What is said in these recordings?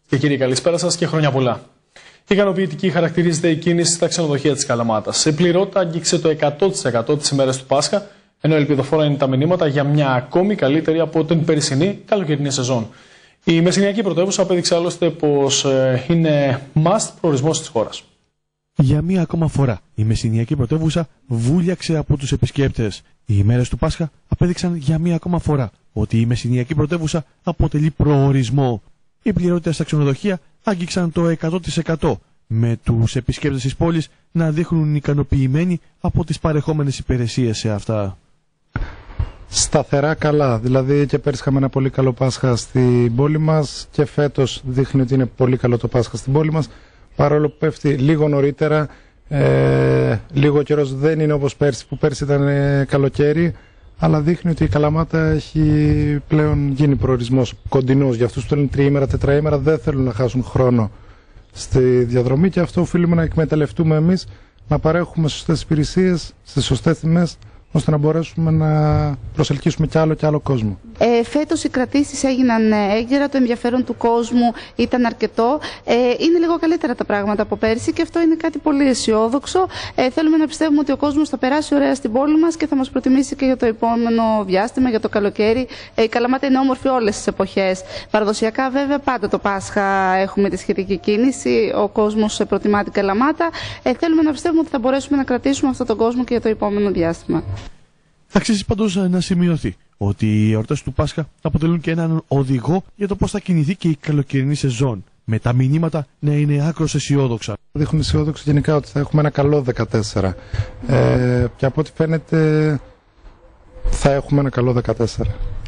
Και κύριοι, καλησπέρα σας και χρόνια πολλά. Ικανοποιητική χαρακτηρίζεται η κίνηση στα ξενοδοχεία της Καλαμάτας. Η πληρότητα άγγιξε το 100% τις ημέρες του Πάσχα, ενώ ελπιδοφόρα είναι τα μηνύματα για μια ακόμη καλύτερη από την περσινή καλοκαιρινή σεζόν. Η μεσηνιακή πρωτεύουσα απέδειξε άλλωστε πως είναι must προορισμός της χώρας. Για μία ακόμα φορά, η μεσηνιακή πρωτεύουσα βούλιαξε από τους επισκέπτες. Οι ημέρες του Πάσχα απέδειξαν για μία ακόμα φορά ότι η μεσηνιακή πρωτεύουσα αποτελεί προορισμό. Οι πληρότητες στα ξενοδοχεία άγγιξαν το 100%, με τους επισκέπτες της πόλης να δείχνουν ικανοποιημένοι από τις παρεχόμενες υπηρεσίες σε αυτά. Σταθερά καλά, δηλαδή και πέρσι είχαμε ένα πολύ καλό Πάσχα στην πόλη μας και φέτος δείχνει ότι είναι πολύ καλό το Πάσχα στην πόλη μας, παρόλο που πέφτει λίγο νωρίτερα, λίγο καιρός δεν είναι όπως πέρσι, που πέρσι ήταν καλοκαίρι, αλλά δείχνει ότι η Καλαμάτα έχει πλέον γίνει προορισμός κοντινός. Για αυτούς που θέλουν τριήμερα, τετραήμερα, δεν θέλουν να χάσουν χρόνο στη διαδρομή και αυτό οφείλουμε να εκμεταλλευτούμε εμείς, να παρέχουμε σωστές υπηρεσίες στις σωστές τιμές, ώστε να μπορέσουμε να προσελκύσουμε κι άλλο κόσμο. Φέτος οι κρατήσεις έγιναν έγκαιρα, το ενδιαφέρον του κόσμου ήταν αρκετό. Είναι λίγο καλύτερα τα πράγματα από πέρσι και αυτό είναι κάτι πολύ αισιόδοξο. Θέλουμε να πιστεύουμε ότι ο κόσμος θα περάσει ωραία στην πόλη μας και θα μας προτιμήσει και για το επόμενο διάστημα, για το καλοκαίρι. Η Καλαμάτα είναι όμορφη όλες τις εποχές. Παραδοσιακά βέβαια πάντα το Πάσχα έχουμε τη σχετική κίνηση, ο κόσμος προτιμά την Καλαμάτα. Θέλουμε να πιστεύουμε ότι θα μπορέσουμε να κρατήσουμε αυτόν τον κόσμο και για το επόμενο διάστημα. Αξίζει πάντως να σημειωθεί ότι οι εορτές του Πάσχα αποτελούν και έναν οδηγό για το πώς θα κινηθεί και η καλοκαιρινή σεζόν, με τα μηνύματα να είναι άκρως αισιόδοξα. Δείχνουν αισιόδοξο γενικά ότι θα έχουμε ένα καλό 14. Και από ό,τι φαίνεται θα έχουμε ένα καλό 14.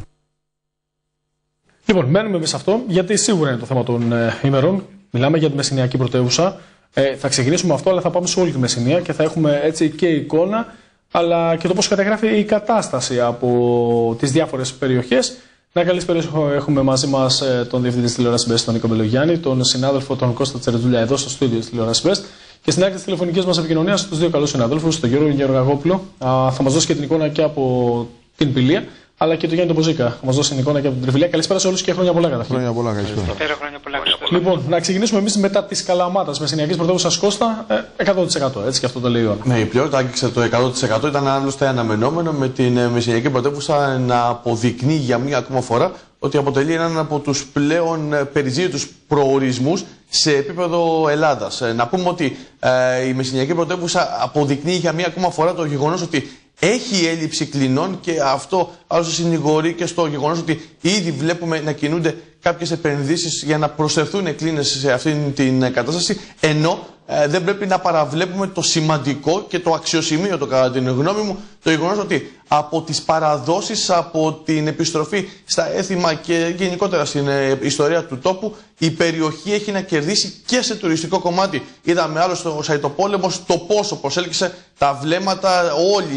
Λοιπόν, μένουμε εμείς σε αυτό, γιατί σίγουρα είναι το θέμα των ημερών. Μιλάμε για τη μεσηνιακή πρωτεύουσα. Θα ξεκινήσουμε αυτό, αλλά θα πάμε σε όλη τη Μεσσηνία και θα έχουμε έτσι και εικόνα, αλλά και το πώς καταγράφει η κατάσταση από τις διάφορες περιοχές. Να καλησπέρα έχουμε μαζί μας τον Διευθυντή της Τηλεόρασης Best, τον Νίκο Μελογιάννη, τον συνάδελφο τον Κώστα Τσερετζούλια εδώ στο στούντιο της Τηλεόρασης Best και στην άκρη της τηλεφωνικής μας επικοινωνίας τους δύο καλούς συναδέλφους, τον Γιώργο Γεωργαγόπουλο, θα μας δώσει και την εικόνα και από την Πηλία, αλλά και τον Γιάννη τον Μποζίκα, θα μας δώσει την εικόνα και από την Τριφυλία. Καλησπέρα σε όλους και χρόνια πολλά καταρχήν. Χρόνια πολλά, καλησπέρα. Λοιπόν, να ξεκινήσουμε εμείς μετά της Καλαμάτας, μεσηνιακής πρωτεύουσας Κώστα, 100%, έτσι και αυτό το λέει ο. Ναι, η πληρότητα άγγιξε το 100%, ήταν άλλωστε αναμενόμενο με την μεσηνιακή πρωτεύουσα να αποδεικνύει για μία ακόμα φορά ότι αποτελεί έναν από τους πλέον περιζήτητους προορισμούς σε επίπεδο Ελλάδας. Να πούμε ότι η μεσηνιακή πρωτεύουσα αποδεικνύει για μία ακόμα φορά το γεγονός ότι έχει έλλειψη κλινών και αυτό άλλωστε συνηγορεί και στο γεγονός ότι ήδη βλέπουμε να κινούνται κάποιες επενδύσεις για να προσθεθούν κλίνες σε αυτήν την κατάσταση, ενώ δεν πρέπει να παραβλέπουμε το σημαντικό και το αξιοσημείωτο κατά την γνώμη μου το γεγονός ότι από τις παραδόσεις, από την επιστροφή στα έθιμα και γενικότερα στην ιστορία του τόπου, η περιοχή έχει να κερδίσει και σε τουριστικό κομμάτι. Είδαμε άλλωστε ο Σαϊτοπόλεμος το πόσο προσέλκυσε τα βλέμματα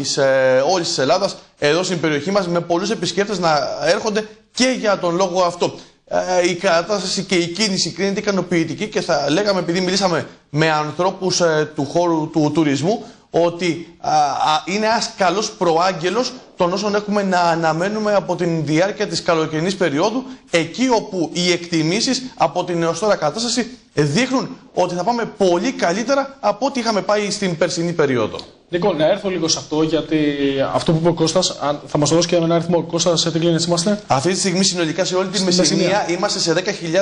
όλης της Ελλάδας εδώ στην περιοχή μας, με πολλούς επισκέπτες να έρχονται και για τον λόγο αυτό. Η κατάσταση και η κίνηση κρίνεται ικανοποιητική και θα λέγαμε, επειδή μιλήσαμε με ανθρώπους του χώρου του τουρισμού, ότι είναι ένας καλός προάγγελος των όσων έχουμε να αναμένουμε από την διάρκεια της καλοκαιρινής περίοδου, εκεί όπου οι εκτιμήσεις από την έως τώρα κατάσταση δείχνουν ότι θα πάμε πολύ καλύτερα από ό,τι είχαμε πάει στην περσινή περίοδο. Νίκο, να έρθω λίγο σε αυτό, γιατί αυτό που είπε ο Κώστας, θα μας το δώσει και ένα αριθμό. Κώστα, σε τι κλίνες είμαστε? Αυτή τη στιγμή συνολικά σε όλη τη Μεσσηνία είμαστε σε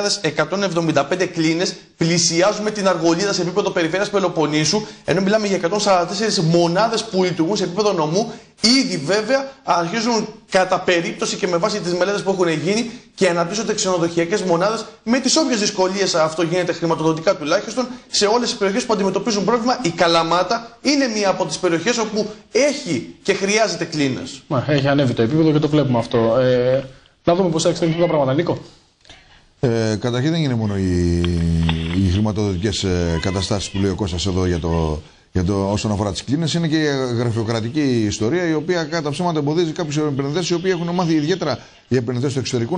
10.175 κλίνες. Πλησιάζουμε την Αργολίδα σε επίπεδο περιφέρειας Πελοποννήσου, ενώ μιλάμε για 144 μονάδες που λειτουργούν σε επίπεδο νομού. Ήδη βέβαια αρχίζουν κατά περίπτωση και με βάση τις μελέτες που έχουν γίνει και αναπτύσσονται ξενοδοχειακές μονάδες, με τις όποιες δυσκολίες αυτό γίνεται χρηματοδοτικά τουλάχιστον, σε όλες τις περιοχές που αντιμετωπίζουν πρόβλημα. Η Καλαμάτα είναι μία από τις περιοχές όπου έχει και χρειάζεται κλίνες. Έχει ανέβει το επίπεδο και το βλέπουμε αυτό. Να δούμε πώς θα εξελιχθούν τα πράγματα. Νίκο. Καταρχήν δεν είναι μόνο οι χρηματοδοτικές καταστάσεις που λέει ο Κώστας εδώ όσον αφορά τις κλίνες, είναι και η γραφειοκρατική ιστορία, η οποία κατά ψέματα εμποδίζει κάποιους επενδυτές οι οποίοι έχουν μάθει, ιδιαίτερα οι επενδυτές του εξωτερικού,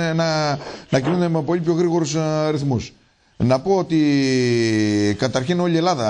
να κινούνται με πολύ πιο γρήγορους ρυθμούς. Να πω ότι καταρχήν όλη η Ελλάδα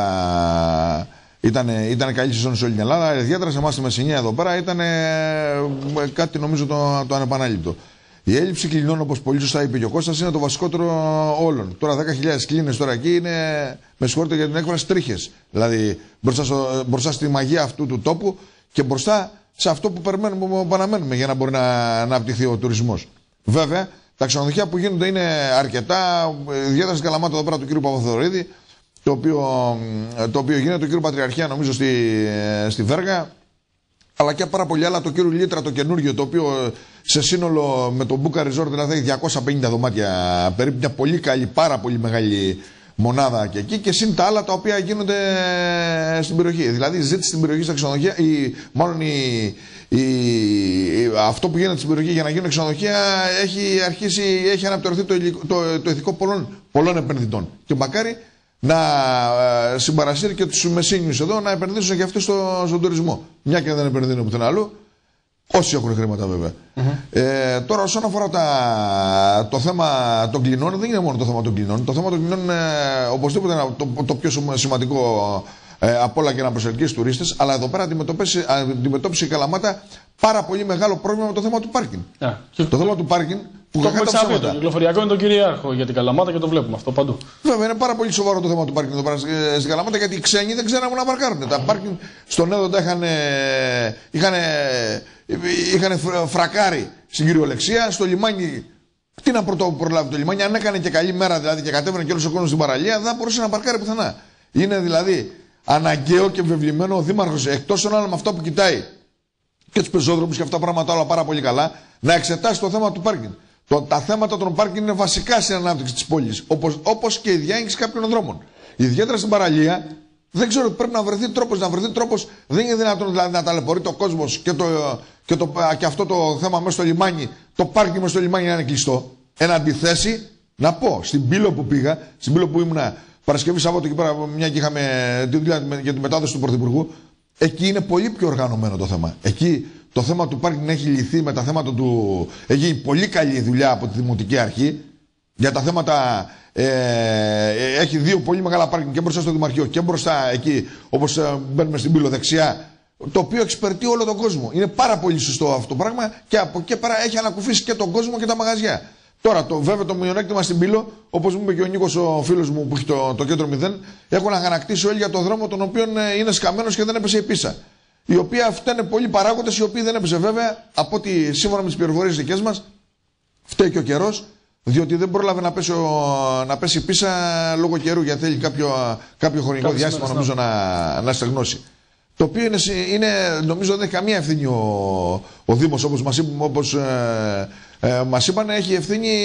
ήταν καλή σεζόν σε όλη την Ελλάδα, ιδιαίτερα σε εμάς στη Μεσσηνία εδώ πέρα ήταν κάτι νομίζω το ανεπανάληπτο. Η έλλειψη κλινών, όπως πολύ σωστά είπε και ο Κώστας, είναι το βασικότερο όλων. Τώρα 10.000 κλίνες τώρα εκεί είναι, με συγχωρείτε για την έκφραση, τρίχες. Δηλαδή μπροστά στη μαγεία αυτού του τόπου και μπροστά σε αυτό που αναμένουμε για να μπορεί να αναπτυχθεί ο τουρισμός. Βέβαια, τα ξενοδοχεία που γίνονται είναι αρκετά, ιδιαίτερα στην Καλαμάτα εδώ πέρα του κ. Παπαθεωρίδη, το οποίο γίνεται, το κ. Πατριαρχία νομίζω στη Βέργα, αλλά και πάρα πολύ άλλα, το κ. Λίτρα το καινούργιο, το οποίο σε σύνολο με το Μπούκα Resort δηλαδή έχει 250 δωμάτια περίπου, μια πολύ καλή, πάρα πολύ μεγάλη μονάδα και εκεί, και συν τα άλλα τα οποία γίνονται στην περιοχή. Δηλαδή η ζήτηση στην περιοχή στα ξενοδοχεία, αυτό που γίνεται στην περιοχή για να γίνουν ξενοδοχεία έχει αναπτερωθεί το ηθικό πολλών επενδυτών. Και μακάρι να συμπαρασύρει και τους μεσίνιους εδώ να επενδύσουν και αυτοί στον τουρισμό. Μια και δεν επενδύουν πουθενά αλλού. Όσοι έχουν χρήματα βέβαια. Τώρα όσον αφορά το θέμα των κλινών, δεν είναι μόνο το θέμα των κλινών. Το θέμα των κλινών είναι οπωσδήποτε το πιο σημαντικό από όλα και να προσελκύσει τουρίστες. Αλλά εδώ πέρα αντιμετώπισε η Καλαμάτα πάρα πολύ μεγάλο πρόβλημα με το θέμα του πάρκινγκ. Το θέμα του πάρκινγκ που το έχουμε ξαναπεί, το κυκλοφοριακό είναι το κυρίαρχο για την Καλαμάτα και το βλέπουμε αυτό παντού. Βέβαια, είναι πάρα πολύ σοβαρό το θέμα του πάρκινγκ εδώ πέρα στην Καλαμάτα, γιατί οι ξένοι δεν ξέρουν να παρκάρουν. Τα πάρκινγκ στον Έδοντα είχαν φρακάρει στην κυριολεξία. Στο λιμάνι, τι να προλάβει το λιμάνι, αν έκανε και καλή μέρα δηλαδή και κατέβαινε και όλο ο κόσμο στην παραλία, δεν μπορούσε να παρκάρει πουθενά. Είναι δηλαδή αναγκαίο και βεβλημένο ο Δήμαρχος, εκτός των άλλων με αυτό που κοιτάει και τους πεζόδρομους και αυτά τα πράγματα όλα πάρα πολύ καλά, να εξετάσει το θέμα του πάρκινγκ. Τα θέματα των πάρκινγκ είναι βασικά στην ανάπτυξη της πόλης, όπως και η διάγγιση κάποιων δρόμων. Ιδιαίτερα στην παραλία, δεν ξέρω, πρέπει να βρεθεί τρόπος. Δεν είναι δυνατόν δηλαδή να ταλαιπωρείται ο κόσμος και αυτό το θέμα μέσα στο λιμάνι, το πάρκινγκ μέσα στο λιμάνι να είναι κλειστό. Εν αντιθέσει, να πω, στην Πύλο που πήγα, στην Πύλο που ήμουνα Παρασκευή Σάββατο εκεί πέρα, μια και είχαμε τη δουλειά για τη μετάδοση του Πρωθυπουργού, εκεί είναι πολύ πιο οργανωμένο το θέμα. Εκεί το θέμα του πάρκινγκ έχει λυθεί με τα θέματα του. Έχει γίνει πολύ καλή δουλειά από τη Δημοτική Αρχή. Για τα θέματα. Έχει δύο πολύ μεγάλα πάρκινγκ και μπροστά στο Δημαρχείο και μπροστά εκεί, όπως μπαίνουμε στην Πύλο δεξιά. Το οποίο εξυπηρετεί όλο τον κόσμο. Είναι πάρα πολύ σωστό αυτό το πράγμα και από εκεί πέρα έχει ανακουφίσει και τον κόσμο και τα μαγαζιά. Τώρα, βέβαια, το μειονέκτημα στην Πύλο, όπως μου είπε και ο Νίκος, ο φίλος μου που έχει το κέντρο 0, έχουν αγανακτήσει όλοι για το δρόμο, τον οποίο είναι σκαμμένος και δεν έπεσε η πίσα. Οι οποίοι φταίνε πολλοί παράγοντες, οι οποίοι δεν έπεσε βέβαια, από ότι σύμφωνα με τις πληροφορίες δικές μας, φταίει και ο καιρός, διότι δεν πρόλαβε να πέσει η πίσα λόγω καιρού, γιατί θέλει κάποιο χρονικό διάστημα νομίζω να στεγνώσει. Το οποίο νομίζω δεν έχει καμία ευθύνη ο Δήμος, όπως μας είπαν, η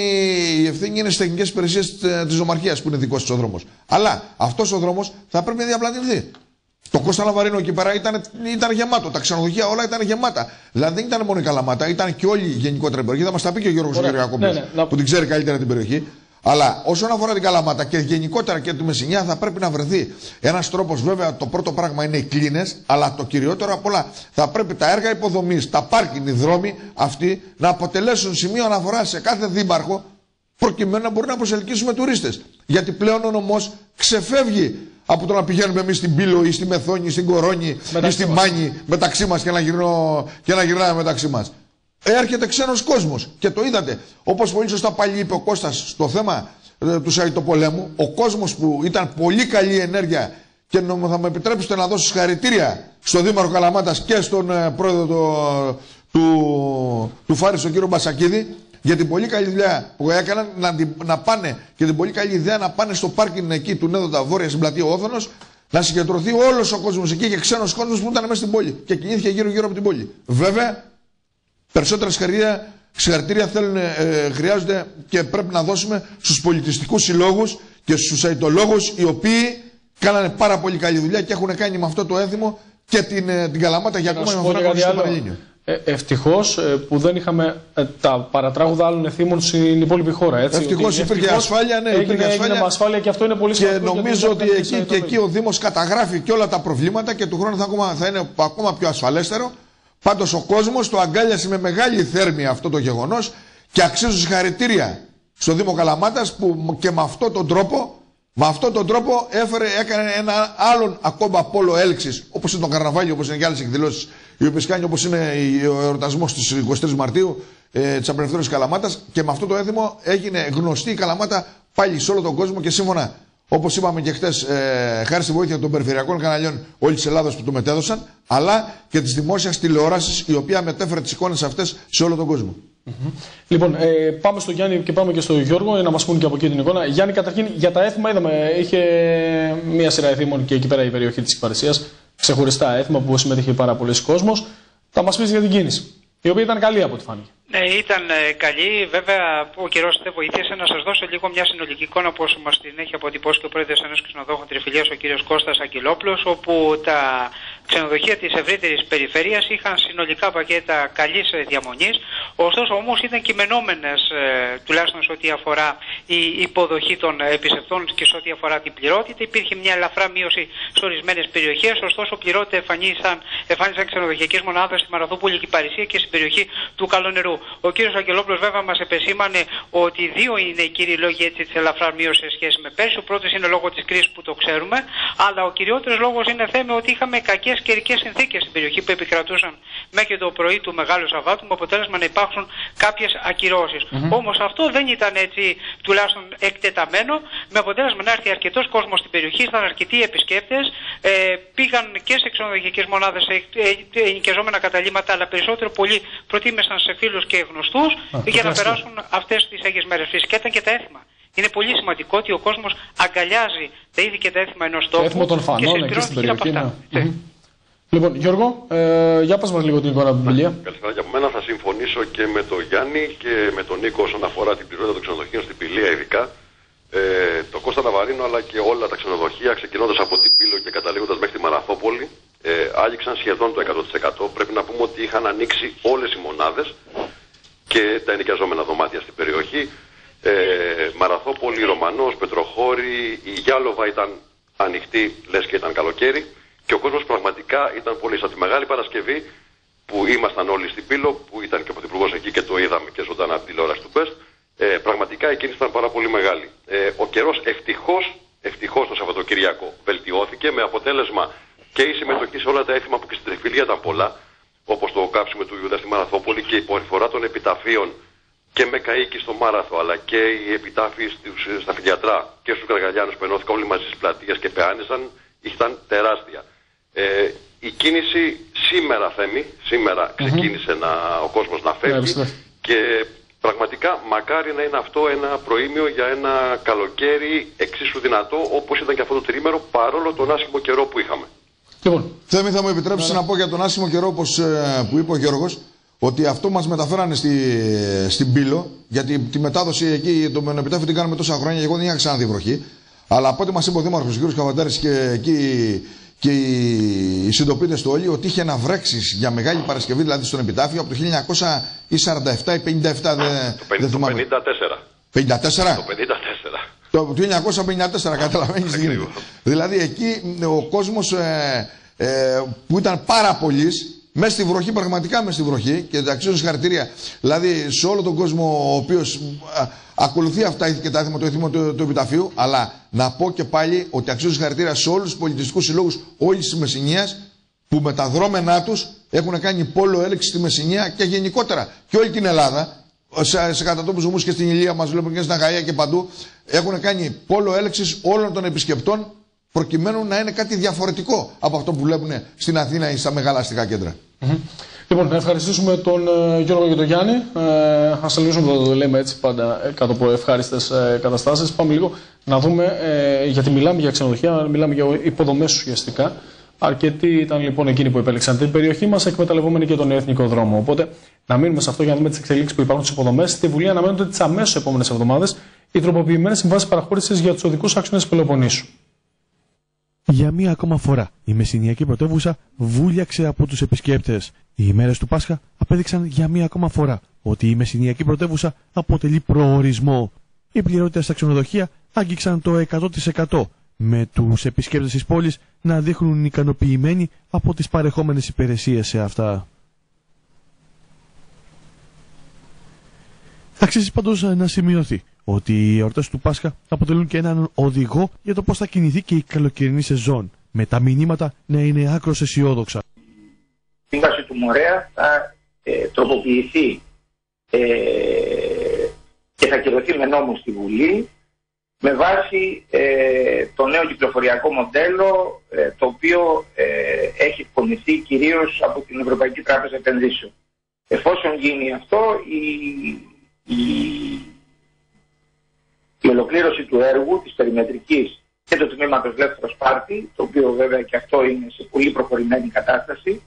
ευθύνη είναι στις τεχνικές υπηρεσίες της Νομαρχίας που είναι δικός της ο δρόμος. Αλλά αυτός ο δρόμος θα πρέπει να διαπλατηνθεί. Το Κώστα Λαβαρίνο εκεί πέρα ήταν γεμάτο. Τα ξενοδοχεία όλα ήταν γεμάτα. Δηλαδή δεν ήταν μόνο η Καλαμάτα, ήταν και όλη η γενικότερα περιοχή. Θα μας τα πει και ο Γιώργος Γεριακόπουλος, που την ξέρει καλύτερα την περιοχή. Αλλά όσον αφορά την Καλαμάτα και γενικότερα και τη Μεσσηνιά, θα πρέπει να βρεθεί ένας τρόπος. Βέβαια, το πρώτο πράγμα είναι οι κλίνες, αλλά το κυριότερο απ' όλα θα πρέπει τα έργα υποδομής, τα πάρκινγκ, οι δρόμοι αυτοί να αποτελέσουν σημείο αναφορά σε κάθε δήμαρχο, προκειμένου να μπορούμε να προσελκύσουμε τουρίστες. Γιατί πλέον ο νομός ξεφεύγει από το να πηγαίνουμε εμείς στην Πύλο ή στη Μεθόνη ή στην Κορώνη ή στη Μάνη μεταξύ μας και να γυρνάμε μεταξύ μας. Έρχεται ξένος κόσμος και το είδατε. Όπως πολύ σωστά πάλι είπε ο Κώστας στο θέμα του Σαϊτοπολέμου, ο κόσμος που ήταν πολύ καλή ενέργεια, και θα με επιτρέψετε να δώσω συγχαρητήρια στον Δήμαρχο Καλαμάτας και στον πρόεδρο του Φάρη, τον κύριο Μπασακίδη, για την πολύ καλή δουλειά που έκαναν να πάνε και την πολύ καλή ιδέα να πάνε στο πάρκινγκ εκεί του Νέδοντα Βόρεια στην πλατεία Όθωνος, να συγκεντρωθεί όλος ο κόσμος εκεί και ξένος κόσμος που ήταν μέσα στην πόλη και κινήθηκε γύρω-γύρω από την πόλη. Βέβαια, περισσότερα συγχαρητήρια χρειάζονται και πρέπει να δώσουμε στους πολιτιστικούς συλλόγους και στους αιτολόγους, οι οποίοι κάνανε πάρα πολύ καλή δουλειά και έχουν κάνει με αυτό το έθιμο και την Καλαμάτα για ακόμα μια φορά στο Πανελλήνιο. Ευτυχώς που δεν είχαμε τα παρατράγουδα άλλων εθήμων στην υπόλοιπη χώρα. Ευτυχώς υπήρχε ασφάλεια, ναι, έγινε ασφάλεια και αυτό είναι πολύ σημαντικό. Και νομίζω ότι εκεί ο Δήμος καταγράφει και όλα τα προβλήματα και του χρόνου θα είναι ακόμα πιο ασφαλέστερο. Πάντως ο κόσμος το αγκάλιασε με μεγάλη θέρμη αυτό το γεγονός και αξίζουν συγχαρητήρια στο Δήμο Καλαμάτας που και με αυτόν τον τρόπο έκανε ένα άλλον ακόμα πόλο έλξης, όπως είναι το καρναβάλι, όπως είναι και άλλες εκδηλώσεις, οι οποίες κάνει, όπως είναι ο εορτασμός στις 23 Μαρτίου, της Απελευθέρωσης Καλαμάτας, και με αυτό το έθιμο έγινε γνωστή η Καλαμάτα πάλι σε όλο τον κόσμο, και σύμφωνα, όπως είπαμε και χτες, χάρη στη βοήθεια των περιφερειακών καναλιών όλης της Ελλάδας που το μετέδωσαν, αλλά και της δημόσιας τηλεόρασης, η οποία μετέφερε τις εικόνες αυτές σε όλο τον κόσμο. Λοιπόν, πάμε στο Γιάννη και πάμε και στο Γιώργο για να μας πούν και από εκεί την εικόνα. Γιάννη, καταρχήν για τα έθιμα είδαμε, είχε μία σειρά έθιμων και εκεί πέρα η περιοχή της Κυπαρισίας. Ξεχωριστά έθιμα που συμμετείχε πάρα πολλοί κόσμος. Θα μας πεις για την κίνηση, η οποία ήταν καλή από ό,τι φάνηκε. Ναι, ήταν καλή. Βέβαια, ο καιρός δεν βοήθησε. Να σας δώσω λίγο μια συνολική εικόνα, όπως μας την έχει αποτυπώσει και ο πρόεδρος ενός ξενοδόχων Τριφυλίας, ο κύριος Κώστας Αγγελόπουλος, όπου τα ξενοδοχεία της ευρύτερης περιφέρειας είχαν συνολικά πακέτα καλής διαμονής. Ωστόσο, όμως, ήταν κειμενόμενες, τουλάχιστον σε ό,τι αφορά η υποδοχή των επισκεπτών και σε ό,τι αφορά την πληρότητα. Υπήρχε μια ελαφρά μείωση σε ορισμένες περιοχές. Ωστόσο, πληρότητα εμφάνισαν ξενοδοχειακές μονάδες στη Μαραθούπολη και Παρισία και στην περιοχή του Καλονερού. Ο κύριος Αγγελόπουλος βέβαια μας επεσήμανε ότι δύο είναι οι κύριοι λόγοι της ελαφρά μείωσης σε σχέση με πέρσι. Ο πρώτος είναι λόγω της κρίσης που το ξέρουμε, αλλά ο κυριότερος λόγος είναι θέμα ότι είχαμε κακές καιρικές συνθήκες στην περιοχή που επικρατούσαν μέχρι το πρωί του Μεγάλου Σαββάτου, με αποτέλεσμα να υπάρξουν κάποιες ακυρώσεις. Όμως αυτό δεν ήταν έτσι τουλάχιστον εκτεταμένο, με αποτέλεσμα να έρθει αρκετός κόσμος στην περιοχή, ήταν αρκετοί επισκέπτες, πήγαν και σε ξενοδοχειακές μονάδες, σε ενοικιαζόμενα καταλύματα, αλλά περισσότερο πολύ προτίμησαν σε φίλους και γνωστούς για να περάσουν αυτές τις Άγιες μέρες. Φυσικά ήταν και τα έθιμα. Είναι πολύ σημαντικό ότι ο κόσμος αγκαλιάζει τα είδη και τα έθιμα ενός τόπου. Έθιμο των φανών εκεί στην περιοχή. Λοιπόν, Γιώργο, για πας μας λίγο την εικόνα από την βιβλία. Καλησπέρα και από μένα. Θα συμφωνήσω και με τον Γιάννη και με τον Νίκο όσον αφορά την πληρότητα των ξενοδοχείων στην Πηλία, ειδικά. Το Κώστα Ναβαρίνο αλλά και όλα τα ξενοδοχεία, ξεκινώντας από την Πύλο και καταλήγοντας μέχρι τη Μαραθόπολη, άγγιξαν σχεδόν το 100%. Πρέπει να πούμε ότι είχαν ανοίξει όλες οι μονάδες και τα ενοικιαζόμενα δωμάτια στην περιοχή. Μαραθόπολη, Ρωμανός, Πετροχώρη, η Γιάλοβα ήταν ανοιχτή, λες και ήταν καλοκαίρι, και ο κόσμος πραγματικά ήταν πολύ. Από τη Μεγάλη Παρασκευή που ήμασταν όλοι στην Πύλο, που ήταν και ο Πρωθυπουργός εκεί και το είδαμε και ζωντανά από τη τηλεόραση του Best, πραγματικά η κίνηση ήταν πάρα πολύ μεγάλη. Ο καιρός ευτυχώς το Σαββατοκύριακο βελτιώθηκε, με αποτέλεσμα και η συμμετοχή σε όλα τα έθιμα που και στην Τριφυλία ήταν πολλά, όπως το κάψιμο του Ιούδα στη Μαραθόπολη και η προφορά των επιταφείων και με καΐκι στο Μάραθο, αλλά και οι επιτάφοι στα Φιλιατρά και στους Γαργαλιάνους που ενώθηκαν όλοι μαζί στις πλατείες και πεάνησαν, ήταν τεράστια. Η κίνηση σήμερα ξεκίνησε ο κόσμος να φεύγει και πραγματικά μακάρι να είναι αυτό ένα προήμιο για ένα καλοκαίρι εξίσου δυνατό όπως ήταν και αυτό το τρίμερο, παρόλο τον άσχημο καιρό που είχαμε. Θέμη, θα μου επιτρέψεις να πω για τον άσχημο καιρό, όπως που είπε ο Γιώργος, ότι αυτό μας μεταφέρανε στην Πύλο, γιατί τη μετάδοση εκεί, το Μενοπιτάφιο την κάνουμε τόσα χρόνια και εγώ δεν είχα ξαναδεί βροχή. Αλλά από ό,τι μας είπε ο Δήμαρχος, ο κ. Καβαντάρης, και εκεί και οι συντοπίτες του όλοι, ότι είχε να βρέξει για Μεγάλη Παρασκευή, δηλαδή στον Επιτάφιο, από το 1947 ή 57, δεν θυμάμαι. Το 54. 54? Το 54. Το 1954, καταλαβαίνεις τι γίνεται. Δηλαδή εκεί ο κόσμος που ήταν πάρα πολλής, μέσα στη βροχή, πραγματικά μέσα στη βροχή, και τα αξίζω συγχαρητήρια δηλαδή σε όλο τον κόσμο ο οποίος ακολουθεί αυτά και τα έθιμα, το έθιμο του Επιταφείου, αλλά να πω και πάλι ότι αξίζω συγχαρητήρια σε όλους τους πολιτιστικούς συλλόγους όλης της Μεσσηνίας που με τα δρόμενά τους έχουν κάνει πόλο έλεξη στη Μεσσηνία και γενικότερα και όλη την Ελλάδα. Σε κατατόπους δομούς και στην Ηλία μας βλέπουν και στην Αγαία και παντού έχουν κάνει πόλο έλεξης όλων των επισκεπτών, προκειμένου να είναι κάτι διαφορετικό από αυτό που βλέπουν στην Αθήνα ή στα μεγάλα αστικά κέντρα. Λοιπόν, να ευχαριστήσουμε τον Γιώργο και τον Γιάννη. Ας ελπίσουμε να το λέμε έτσι πάντα κάτω από ευχάριστες καταστάσεις. Πάμε λίγο να δούμε, γιατί μιλάμε για ξενοδοχεία, μιλάμε για υποδομές ουσιαστικά. Αρκετοί ήταν λοιπόν εκείνοι που επέλεξαν την περιοχή μας, εκμεταλλευόμενοι και τον εθνικό δρόμο. Οπότε, να μείνουμε σε αυτό για να δούμε τις εξελίξεις που υπάρχουν στις υποδομές. Στη Βουλή αναμένονται τις αμέσως επόμενες εβδομάδες οι τροποποιημένες συμβάσεις παραχώρησης για τους οδικούς άξονες Πελοποννήσου. Για μία ακόμα φορά, η Μεσσηνιακή πρωτεύουσα βούλιαξε από τους επισκέπτες. Οι ημέρες του Πάσχα απέδειξαν για μία ακόμα φορά ότι η Μεσσηνιακή πρωτεύουσα αποτελεί προορισμό. Οι πληρότητες στα ξενοδοχεία άγγιξαν το 100%, με τους επισκέπτες της πόλης να δείχνουν ικανοποιημένοι από τις παρεχόμενες υπηρεσίες σε αυτά. Αξίζει πάντως να σημειωθεί ότι οι εορτές του Πάσχα αποτελούν και έναν οδηγό για το πώς θα κινηθεί και η καλοκαιρινή σεζόν, με τα μηνύματα να είναι άκρως αισιόδοξα. Η σύμβαση του Μορέα θα τροποποιηθεί και θα κυρωθεί με νόμο στη Βουλή με βάση το νέο κυκλοφοριακό μοντέλο το οποίο έχει εκπονηθεί κυρίως από την Ευρωπαϊκή Τράπεζα Επενδύσεων. Εφόσον γίνει αυτό, η ολοκλήρωση του έργου της περιμετρικής και του τμήματος Λεύθερος Πάρτι, το οποίο βέβαια και αυτό είναι σε πολύ προχωρημένη κατάσταση,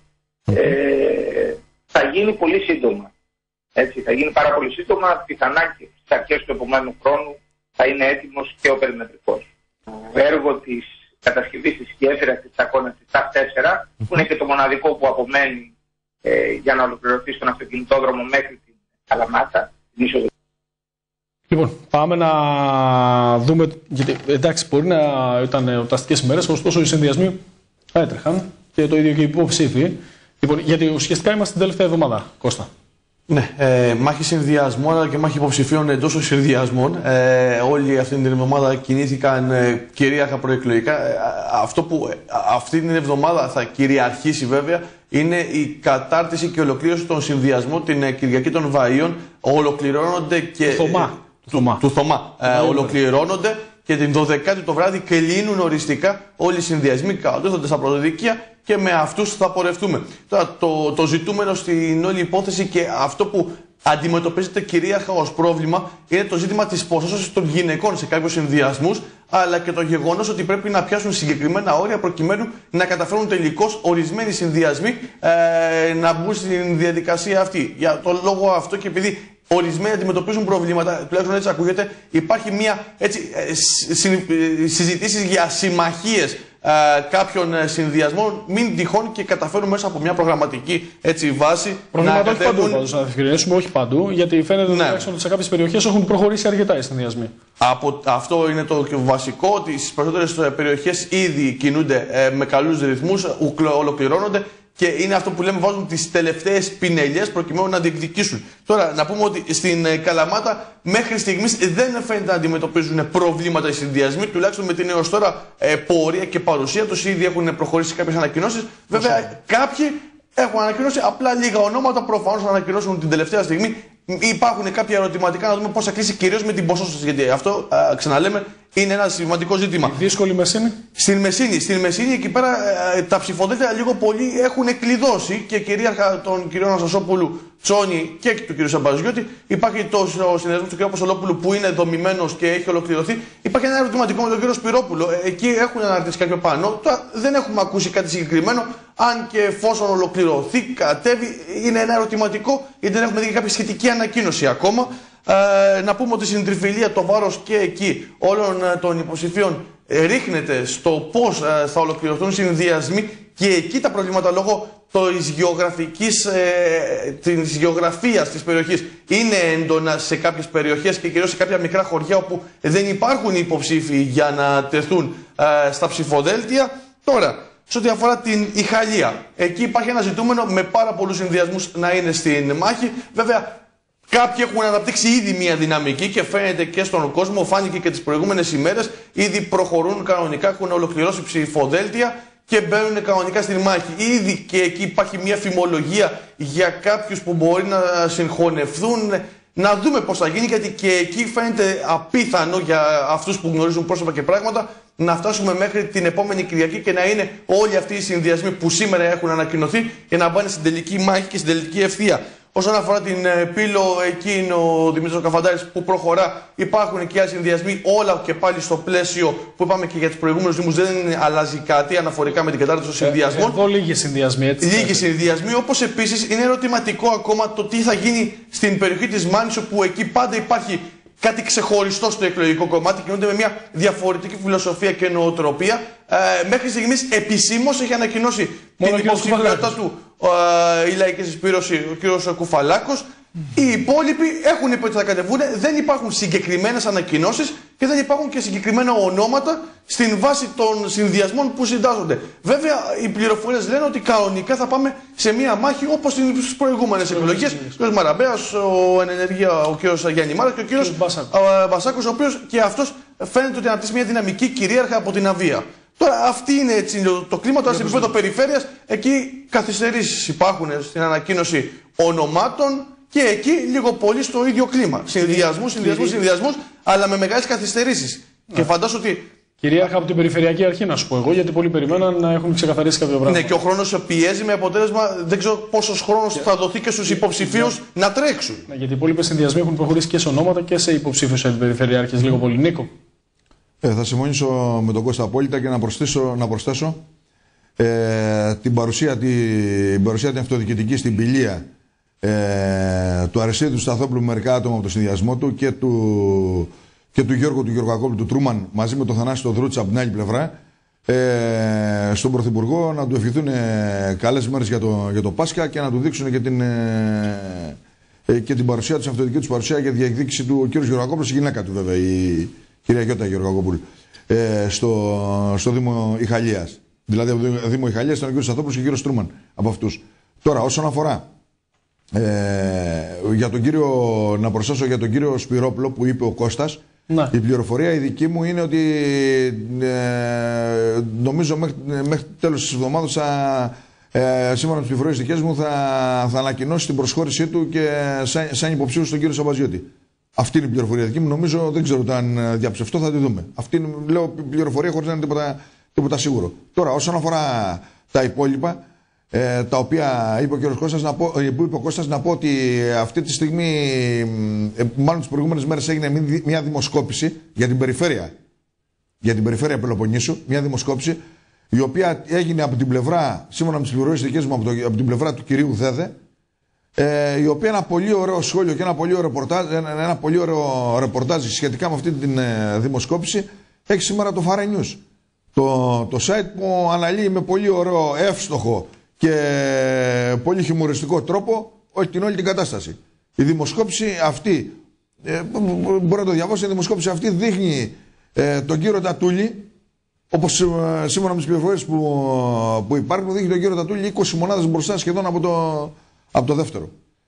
θα γίνει πολύ σύντομα. Έτσι, θα γίνει πάρα πολύ σύντομα, πιθανά και στις αρχές του επομένου χρόνου θα είναι έτοιμος και ο περιμετρικός. Το έργο της κατασκευής της γέφυρας της Τσακώνας της ΤΑΦ4, που είναι και το μοναδικό που απομένει για να ολοκληρωθεί στον αυτοκινητόδρομο μέχρι την Καλαμάτα, την είσοδο. Λοιπόν, πάμε να δούμε, γιατί εντάξει μπορεί να ήταν εορταστικές ημέρες, ωστόσο οι συνδυασμοί έτρεχαν και το ίδιο και οι υποψήφοι. Λοιπόν, γιατί ουσιαστικά είμαστε την τελευταία εβδομάδα, Κώστα. Ναι, μάχη συνδυασμών αλλά και μάχη υποψηφίων εντός των συνδυασμών. Όλη αυτή την εβδομάδα κινήθηκαν κυρίαρχα προεκλογικά. Αυτό που αυτή την εβδομάδα θα κυριαρχήσει βέβαια είναι η κατάρτιση και ολοκλήρωση των συνδυασμών την Κυριακή των Βαΐων. Ολοκληρώνονται και. Του Θωμά. Ολοκληρώνονται και την 12η το βράδυ κλείνουν οριστικά όλοι οι συνδυασμοί, κατατίθενται στα πρωτοδικεία και με αυτούς θα πορευτούμε. Τώρα, το ζητούμενο στην όλη υπόθεση και αυτό που αντιμετωπίζεται κυρίαρχα ως πρόβλημα είναι το ζήτημα της ποσόσωσης των γυναικών σε κάποιους συνδυασμούς, αλλά και το γεγονός ότι πρέπει να πιάσουν συγκεκριμένα όρια προκειμένου να καταφέρουν τελικώς ορισμένοι συνδυασμοί να μπουν στην διαδικασία αυτή. Για τον λόγο αυτό και επειδή ορισμένοι αντιμετωπίζουν προβλήματα, τουλάχιστον έτσι ακούγεται, υπάρχει μια συζητήσεις για συμμαχίες κάποιων συνδυασμών, μην τυχόν και καταφέρουν μέσα από μια προγραμματική βάση. Προβλήματα όχι παντού, πάντως, να διευκρινίσουμε, όχι παντού, γιατί φαίνεται ότι σε κάποιες περιοχές έχουν προχωρήσει αρκετά οι συνδυασμοί. Αυτό είναι το βασικό, ότι στις περισσότερες περιοχές ήδη κινούνται με καλούς ρυθμούς, ολοκληρώνονται. Και είναι αυτό που λέμε, βάζουν τις τελευταίες πινελιές προκειμένου να διεκδικήσουν. Τώρα, να πούμε ότι στην Καλαμάτα μέχρι στιγμής δεν φαίνεται να αντιμετωπίζουν προβλήματα οι συνδυασμοί, τουλάχιστον με την έως τώρα πορεία και παρουσία τους. Ήδη έχουν προχωρήσει κάποιες ανακοινώσεις. Βέβαια, κάποιοι έχουν ανακοινώσει απλά λίγα ονόματα, προφανώς να ανακοινώσουν την τελευταία στιγμή. Υπάρχουν κάποια ερωτηματικά να δούμε πώς θα κλείσει, κυρίως με την ποσόστοση. Γιατί αυτό, ξαναλέμε, είναι ένα σημαντικό ζήτημα. Δύσκολη Μεσίνη. Στην Μεσίνη, εκεί πέρα τα ψηφοδέλτια λίγο πολύ έχουν κλειδώσει και κυρίαρχα τον κύριο Αναστασόπουλου Τσόνη και του κ. Σαμπαζιώτη. Υπάρχει ο συνδυασμός του κ. Αποστολόπουλου που είναι δομημένος και έχει ολοκληρωθεί. Υπάρχει ένα ερωτηματικό με τον κ. Σπυρόπουλο. Εκεί έχουν αναρτήσει κάποιο πανό. Τώρα δεν έχουμε ακούσει κάτι συγκεκριμένο. Αν και εφόσον ολοκληρωθεί, κατέβει, είναι ένα ερωτηματικό, γιατί δεν έχουμε δει κάποια σχετική ανακοίνωση ακόμα. Να πούμε ότι στην τριφυλία το βάρος και εκεί όλων των υποψηφίων ρίχνεται στο πώς θα ολοκληρωθούν οι συνδυασμοί και εκεί τα προβλήματα λόγω της γεωγραφίας της περιοχής είναι έντονα σε κάποιες περιοχές και κυρίως σε κάποια μικρά χωριά όπου δεν υπάρχουν υποψήφοι για να τεθούν στα ψηφοδέλτια. Τώρα, σε ό,τι αφορά την Ιχαλία, εκεί υπάρχει ένα ζητούμενο με πάρα πολλούς συνδυασμούς να είναι στην μάχη. Βέβαια, κάποιοι έχουν αναπτύξει ήδη μια δυναμική και φαίνεται και στον κόσμο, φάνηκε και τις προηγούμενες ημέρες. Ήδη προχωρούν κανονικά, έχουν ολοκληρώσει ψηφοδέλτια και μπαίνουν κανονικά στην μάχη. Ήδη και εκεί υπάρχει μια φημολογία για κάποιους που μπορεί να συγχωνευτούν. Να δούμε πώς θα γίνει, γιατί και εκεί φαίνεται απίθανο για αυτούς που γνωρίζουν πρόσωπα και πράγματα να φτάσουμε μέχρι την επόμενη Κυριακή και να είναι όλοι αυτοί οι συνδυασμοί που σήμερα έχουν ανακοινωθεί και να πάνε στην τελική μάχη και στην τελική ευθεία. Όσον αφορά την Πύλο, εκεί είναι ο Δημήτρης Καφαντάρης που προχωρά. Υπάρχουν και άλλοι συνδυασμοί, όλα και πάλι στο πλαίσιο που είπαμε και για τους προηγούμενους Δήμους. Δεν αλλάζει κάτι αναφορικά με την κατάρτιση των συνδυασμών. Εδώ λίγοι συνδυασμοί, έτσι. Λίγοι συνδυασμοί, όπως επίσης είναι ερωτηματικό ακόμα το τι θα γίνει στην περιοχή της Μάνης, όπου εκεί πάντα υπάρχει κάτι ξεχωριστό στο εκλογικό κομμάτι, κινούνται με μια διαφορετική φιλοσοφία και νοοτροπία. Μέχρι στιγμής επισήμως έχει ανακοινώσει την υποψηφιότητά του η Λαϊκή Συσπήρωση, ο κ. Κουφαλάκος. Οι υπόλοιποι έχουν πει ότι θα κατεβούν. Δεν υπάρχουν συγκεκριμένες ανακοινώσεις και δεν υπάρχουν και συγκεκριμένα ονόματα στην βάση των συνδυασμών που συντάσσονται. Βέβαια, οι πληροφορίες λένε ότι κανονικά θα πάμε σε μία μάχη όπως στις προηγούμενες εκλογές. Ο κ. Μαραμπέας, ο ενεργεία ο κ. Γιάννη Μάρας και ο κ. Μπασάκος, ο οποίος και αυτός φαίνεται ότι αναπτύσσει μια δυναμική κυρίαρχα από την Αβία. Τώρα, αυτή είναι έτσι, το κλίμα. Τώρα, σε επίπεδο περιφέρειας, εκεί καθυστερήσεις υπάρχουν στην ανακοίνωση ονομάτων και εκεί λίγο πολύ στο ίδιο κλίμα. Συνδυασμούς, αλλά με μεγάλες καθυστερήσεις. Και φαντάζομαι ότι. Κυρίαρχα από την Περιφερειακή Αρχή, να σου πω εγώ, γιατί πολλοί περιμέναν να έχουν ξεκαθαρίσει κάποια πράγματα. Ναι, και ο χρόνος πιέζει με αποτέλεσμα δεν ξέρω πόσος χρόνος θα δοθεί και στους υποψηφίους να τρέξουν. Ναι, γιατί οι υπόλοιποι συνδυασμοί έχουν προχωρήσει και σε ονόματα και σε υποψήφιους από την Περιφερειάρχες. Λίγο πολύ, Νίκο. Θα συμφωνήσω με τον Κώστα απόλυτα και να προσθέσω την παρουσία την αυτοδιοικητική στην Πηλία του Αριστείδη του Σταθόπουλου με μερικά άτομα από το συνδυασμό του και του Γιώργου του Γεωργακόπουλου του Τρούμαν μαζί με τον Θανάση τον Δρούτσα από την άλλη πλευρά στον Πρωθυπουργό να του ευχηθούν καλές μέρες για το Πάσχα και να του δείξουν και την παρουσία του, αυτοδιοικητική του παρουσία για διεκδίκηση του ο κ. Γεωργακόπουλου, η γυναίκα του βέβαια, η κυρία Γιώτα Γεωργακόπουλου, στο Δήμο Ιχαλίας. Δηλαδή από το Δήμο Ιχαλίας ήταν ο κ. Σταθόπουλος και ο κ. Τρούμαν από αυτούς. Τώρα, όσον αφορά να προσθέσω για τον κύριο Σπυρόπουλο που είπε ο Κώστας, ναι. Η πληροφορία η δική μου είναι ότι νομίζω μέχρι τέλος της εβδομάδας σύμφωνα με τις πληροφορίες δικές μου θα ανακοινώσει την προσχώρησή του και σαν υποψήφιο στον κύριο Σαμπαζιώτη. Αυτή είναι η πληροφορία δική μου. Νομίζω, δεν ξέρω αν διαψευτώ, θα τη δούμε. Αυτή είναι, λέω, πληροφορία χωρίς να είναι τίποτα σίγουρο. Τώρα, όσον αφορά τα υπόλοιπα, τα οποία είπε ο κ. Κώστας, να πω ότι αυτή τη στιγμή, μάλλον τις προηγούμενες μέρες έγινε μια δημοσκόπηση για την περιφέρεια Πελοποννήσου, μια δημοσκόπηση η οποία έγινε από την πλευρά, σύμφωνα με τις πληροφορίες δικές μου, από την πλευρά του κυρίου Δέδε, η οποία ένα πολύ ωραίο σχόλιο και ένα πολύ ωραίο ρεπορτάζ σχετικά με αυτή τη δημοσκόπηση έχει σήμερα το Fare News, το site που αναλύει με πολύ ωραίο, εύστοχο και πολύ χιουμοριστικό τρόπο την όλη την κατάσταση. Η δημοσκόπηση αυτή, μπορεί να το διαβάσετε, η δημοσκόπηση αυτή δείχνει τον κύριο Τατούλη, όπως σύμφωνα με τις πληροφορίες που υπάρχουν, δείχνει τον κύριο Τατούλη 20 μονάδες μπροστά σχεδόν από το δεύτερο.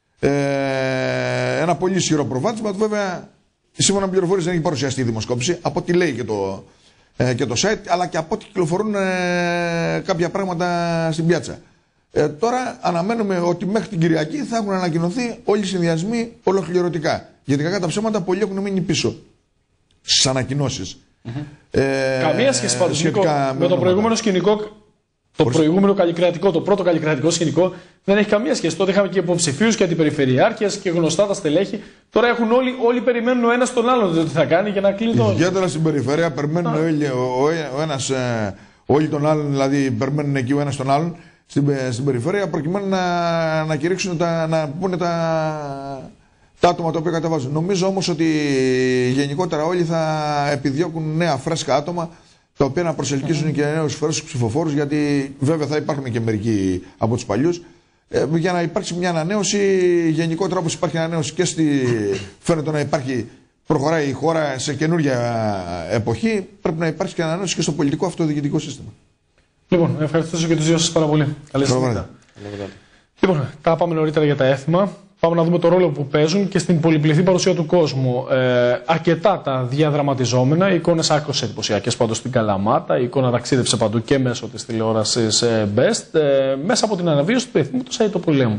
Ένα πολύ ισχυρό προβάδισμα, βέβαια σύμφωνα με πληροφορίες δεν έχει παρουσιαστεί η δημοσκόπηση, από ό,τι λέει και το site, αλλά και από ό,τι κυκλοφορούν κάποια πράγματα στην πιάτσα. Τώρα αναμένουμε ότι μέχρι την Κυριακή θα έχουν ανακοινωθεί όλοι οι συνδυασμοί ολοκληρωτικά. Γιατί κακά τα ψέματα πολλοί έχουν μείνει πίσω στις ανακοινώσεις. Καμία σχέση πάντως με το προηγούμενο σκηνικό. Το προηγούμενο καλλικρατικό, το πρώτο καλλικρατικό σκηνικό δεν έχει καμία σχέση. Τότε είχαμε και υποψηφίους και αντιπεριφερειάρχες και γνωστά τα στελέχη. Τώρα έχουν όλοι περιμένουν ο ένας τον άλλον τι θα κάνει για να κλείνει το. Ιδιαίτερα στην περιφέρεια περιμένουν ο ένας όλοι τον άλλον, δηλαδή περιμένουν εκεί ο ένας τον άλλον στην περιφέρεια προκειμένου να κηρύξουν, να πούνε τα άτομα τα οποία κατεβάζουν. Νομίζω όμως ότι γενικότερα όλοι θα επιδιώκουν νέα φρέσκα άτομα τα οποία να προσελκύσουν και νέους φρέσκους ψηφοφόρους, γιατί βέβαια θα υπάρχουν και μερικοί από τους παλιούς, για να υπάρξει μια ανανέωση. Γενικότερα, όπως υπάρχει ανανέωση και φαίνεται να υπάρχει, προχωράει η χώρα σε καινούργια εποχή, πρέπει να υπάρξει και ανανέωση και στο πολιτικό αυτοδιοικητικό σύστημα. Λοιπόν, ευχαριστήσω και τους δύο σας πάρα πολύ. Καλή συνέχεια. Λοιπόν, τα πάμε νωρίτερα για τα έθιμα. Πάμε να δούμε το ρόλο που παίζουν και στην πολυπληθή παρουσία του κόσμου. Αρκετά τα διαδραματιζόμενα, οι εικόνες άκρως εντυπωσιακές πάντως στην Καλαμάτα, η εικόνα ταξίδεψε παντού και μέσω της τηλεόρασης Best, μέσα από την αναβίωση του εθνικού του Σαΐτο Πολέμου.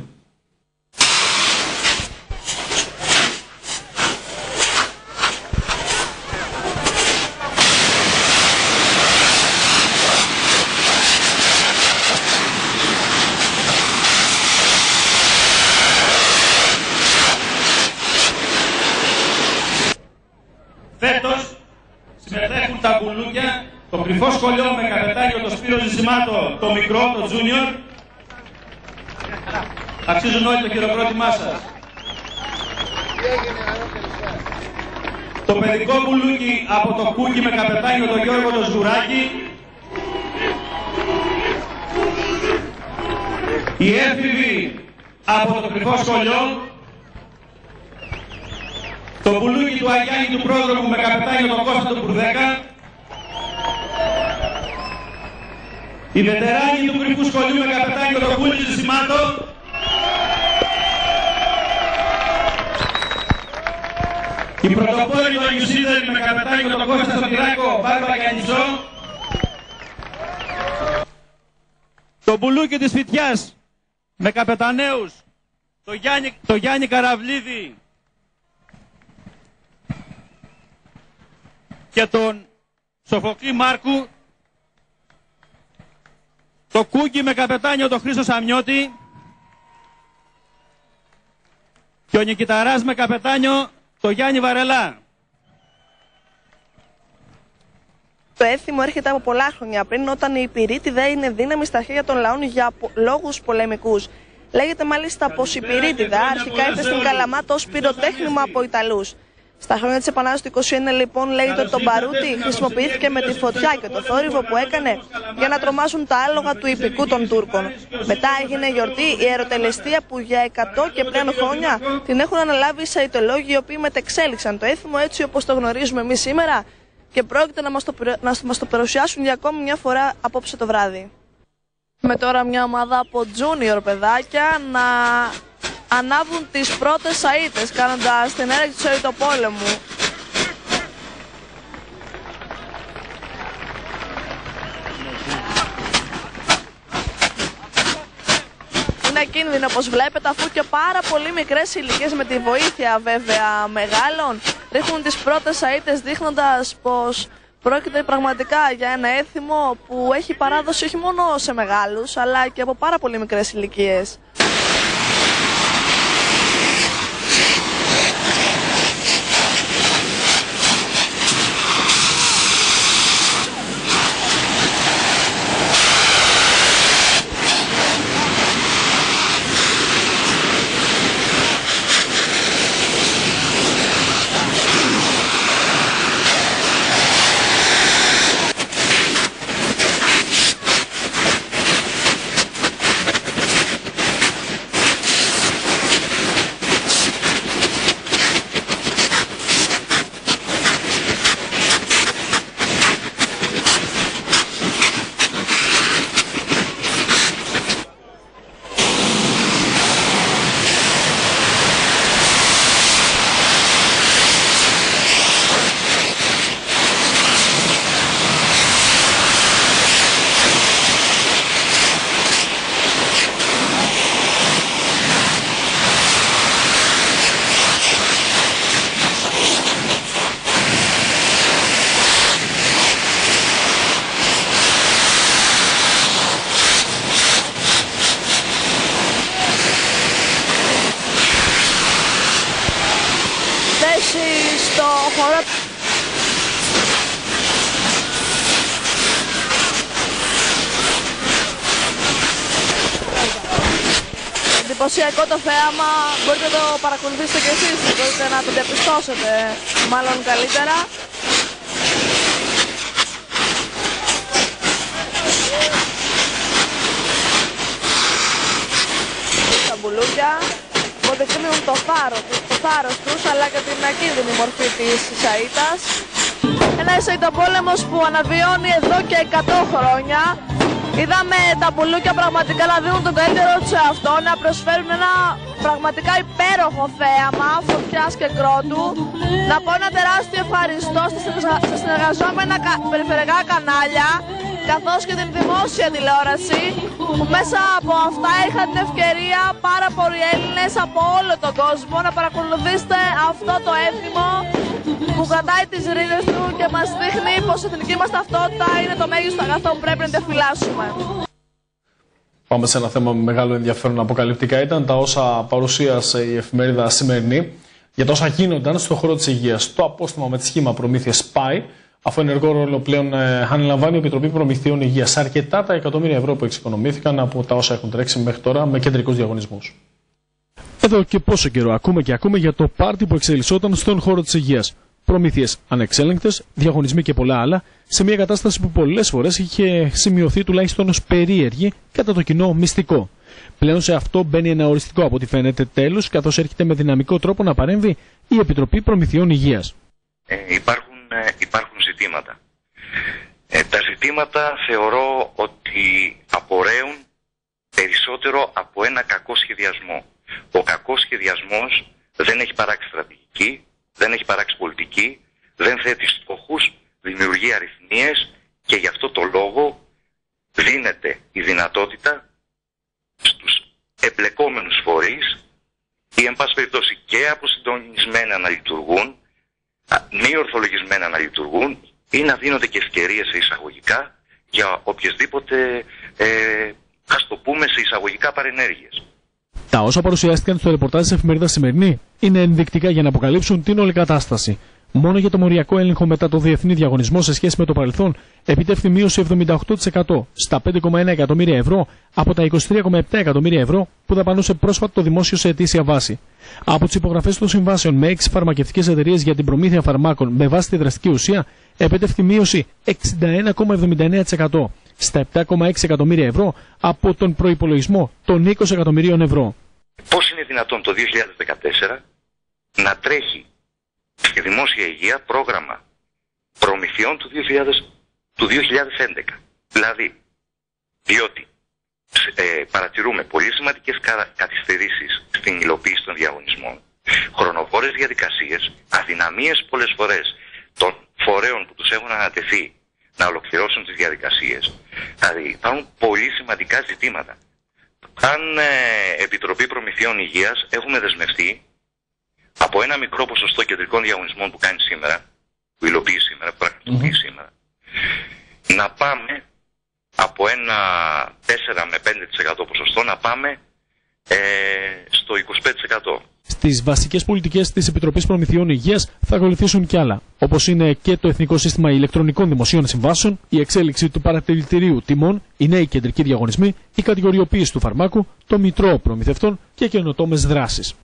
Φέτος συμμετέχουν τα μπουλούκια, το κρυφό σχολείο με καπετάνιο το Σπύρο Ζησιμάτο, το μικρό, το junior. Αξίζουν όλοι το χειροκρότημά σας. Το παιδικό μπουλούκι από το Κούκι με καπετάνιο το Γιώργο το Σγουράκη. Η έφηβη από το κρυφό σχολείο. Το μπουλούκι του Αγιάννη του Πρόδρομου με καπετάνιο τον Κώστα του Μπουρδέκα. Οι βετεράνοι του κρυφού σχολείου με καπετάνιο τον Κούλη Ζησιμάτο. Οι πρωτοπόροι των Ιουσίδερ με καπετάνιο τον Κώστα στον Τυράκο Μπάρμπα Γιαννιζό. Το μπουλούκι της Φυτιάς με καπεταναίους το Γιάννη Καραβλίδη και τον Σοφοκλή Μάρκου, το Κούγκι με καπετάνιο τον Χρήστο Σαμιώτη και ο Νικηταράς με καπετάνιο το Γιάννη Βαρελά. Το έθιμο έρχεται από πολλά χρόνια πριν, όταν η πυρίτιδα είναι δύναμη στα χέρια των λαών για λόγους πολεμικούς. Λέγεται μάλιστα πως η πυρίτιδα αρχικά ήρθε στην Καλαμάτα ως πυροτέχνημα από Ιταλούς. Στα χρόνια της Επανάστασης του 1921 λοιπόν λέγεται ότι το μπαρούτι χρησιμοποιήθηκε με τη φωτιά και το θόρυβο που έκανε για να τρομάσουν τα άλογα του ιππικού των Τούρκων. Μετά έγινε γιορτή η αεροτελεστία που για 100 και πλέον χρόνια την έχουν αναλάβει οι σαιτολόγοι, οι οποίοι μετεξέλιξαν το έθιμο έτσι όπως το γνωρίζουμε εμείς σήμερα και πρόκειται να μας το παρουσιάσουν για ακόμη μια φορά απόψε το βράδυ. Με τώρα μια ομάδα από junior παιδάκια να ανάβουν τις πρώτες σαΐτες, κάνοντας την έναρξη του Σαΐτοπόλεμου. Είναι ακίνδυνο όπως βλέπετε, αφού και πάρα πολύ μικρές ηλικίες με τη βοήθεια βέβαια μεγάλων ρίχνουν τις πρώτες σαΐτες, δείχνοντας πως πρόκειται πραγματικά για ένα έθιμο που έχει παράδοση όχι μόνο σε μεγάλους αλλά και από πάρα πολύ μικρές ηλικίες. Στο χώρο εντυπωσιακό το θέαμα, μπορείτε να το παρακολουθήσετε και εσείς, μπορείτε να το διαπιστώσετε μάλλον καλύτερα. Τα μπουλούκια αποδεικνύουν το θάρρος τους αλλά και την ακίνδυνη μορφή της σαΐτας. Ένας σαΐτοπόλεμος που αναβιώνει εδώ και 100 χρόνια. Είδαμε τα μπουλούκια πραγματικά να δίνουν τον καλύτερο τους σε αυτό, να προσφέρουν ένα πραγματικά υπέροχο θέαμα φωτιάς και κρότου. Να πω ένα τεράστιο ευχαριστώ στα συνεργαζόμενα περιφερειακά κανάλια καθώς και την δημόσια τηλεόραση που μέσα από αυτά είχαν την ευκαιρία πάρα πολλοί Έλληνες από όλο τον κόσμο να παρακολουθήσετε αυτό το έθιμο που κρατάει τις ρίζες του και μας δείχνει πως η εθνική μας ταυτότητα είναι το μέγιστο αγαθό που πρέπει να διαφυλάσσουμε. Πάμε σε ένα θέμα με μεγάλο ενδιαφέρον αποκαλυπτικά. Ήταν τα όσα παρουσίασε η εφημερίδα Σημερινή για τα όσα γίνονταν στον χώρο της υγείας. Το απόστημα με τη σχήμα προμήθειας πάει, αφού ενεργό ρόλο πλέον αναλαμβάνει η Επιτροπή Προμηθειών Υγείας. Αρκετά τα εκατομμύρια ευρώ που εξοικονομήθηκαν από τα όσα έχουν τρέξει μέχρι τώρα με κεντρικούς διαγωνισμούς. Εδώ και πόσο καιρό ακούμε για το πάρτι που εξελισσόταν στον χώρο της υγείας. Προμήθειες ανεξέλεγκτες, διαγωνισμοί και πολλά άλλα, σε μια κατάσταση που πολλές φορές είχε σημειωθεί τουλάχιστον ως περίεργη κατά το κοινό μυστικό. Πλέον σε αυτό μπαίνει ένα οριστικό από ό,τι φαίνεται τέλος, καθώς έρχεται με δυναμικό τρόπο να παρέμβει η Επιτροπή Προμηθειών Υγείας. Υπάρχουν ζητήματα. Τα ζητήματα θεωρώ ότι απορρέουν περισσότερο από ένα κακό σχεδιασμό. Ο κακός σχεδιασμός δεν έχει παράξει στρατηγική, δεν έχει παράξει πολιτική, δεν θέτει στόχους, δημιουργεί αριθμίες και γι' αυτό το λόγο δίνεται η δυνατότητα στους εμπλεκόμενους φορείς ή εν πάση περιπτώσει και αποσυντονισμένα να λειτουργούν, μη ορθολογισμένα να λειτουργούν, ή να δίνονται και ευκαιρίες σε εισαγωγικά για οποιασδήποτε, ας το πούμε, σε εισαγωγικά παρενέργειες. Τα όσα παρουσιάστηκαν στο ρεπορτάζ της εφημερίδας Σημερινή είναι ενδεικτικά για να αποκαλύψουν την όλη κατάσταση. Μόνο για το μοριακό έλεγχο μετά το διεθνή διαγωνισμό σε σχέση με το παρελθόν επιτεύχθη μείωση 78% στα 5,1 εκατομμύρια ευρώ από τα 23,7 εκατομμύρια ευρώ που δαπανούσε πρόσφατα το δημόσιο σε ετήσια βάση. Από τις υπογραφές των συμβάσεων με 6 φαρμακευτικές εταιρείες για την προμήθεια φαρμάκων με βάση τη δραστική ουσία επετεύχθη μείωση 61,79% στα 7,6 εκατομμύρια ευρώ από τον προϋπολογισμό των 20 εκατομμυρίων ευρώ. Πώς είναι δυνατόν το 2014 να τρέχει στη δημόσια υγεία πρόγραμμα προμηθειών του 2011. Δηλαδή, διότι παρατηρούμε πολύ σημαντικές καθυστερήσεις στην υλοποίηση των διαγωνισμών, χρονοβόρες διαδικασίες, αδυναμίες πολλές φορές των φορέων που τους έχουν ανατεθεί να ολοκληρώσουν τις διαδικασίες. Δηλαδή, υπάρχουν πολύ σημαντικά ζητήματα. Αν Επιτροπή Προμηθειών Υγείας έχουμε δεσμευτεί από ένα μικρό ποσοστό κεντρικών διαγωνισμών που κάνει σήμερα, που υλοποιεί σήμερα, που πραγματοποιεί σήμερα, να πάμε από ένα 4 με 5% ποσοστό να πάμε στο 25%. Στις βασικές πολιτικές της Επιτροπής Προμηθειών Υγείας θα ακολουθήσουν κι άλλα, όπως είναι και το Εθνικό Σύστημα Ηλεκτρονικών Δημοσίων Συμβάσεων, η εξέλιξη του παρατηρητηρίου τιμών, οι νέοι κεντρικοί διαγωνισμοί, η κατηγοριοποίηση του φαρμάκου, το Μητρό Προμηθευτών και καινοτόμες δράσεις.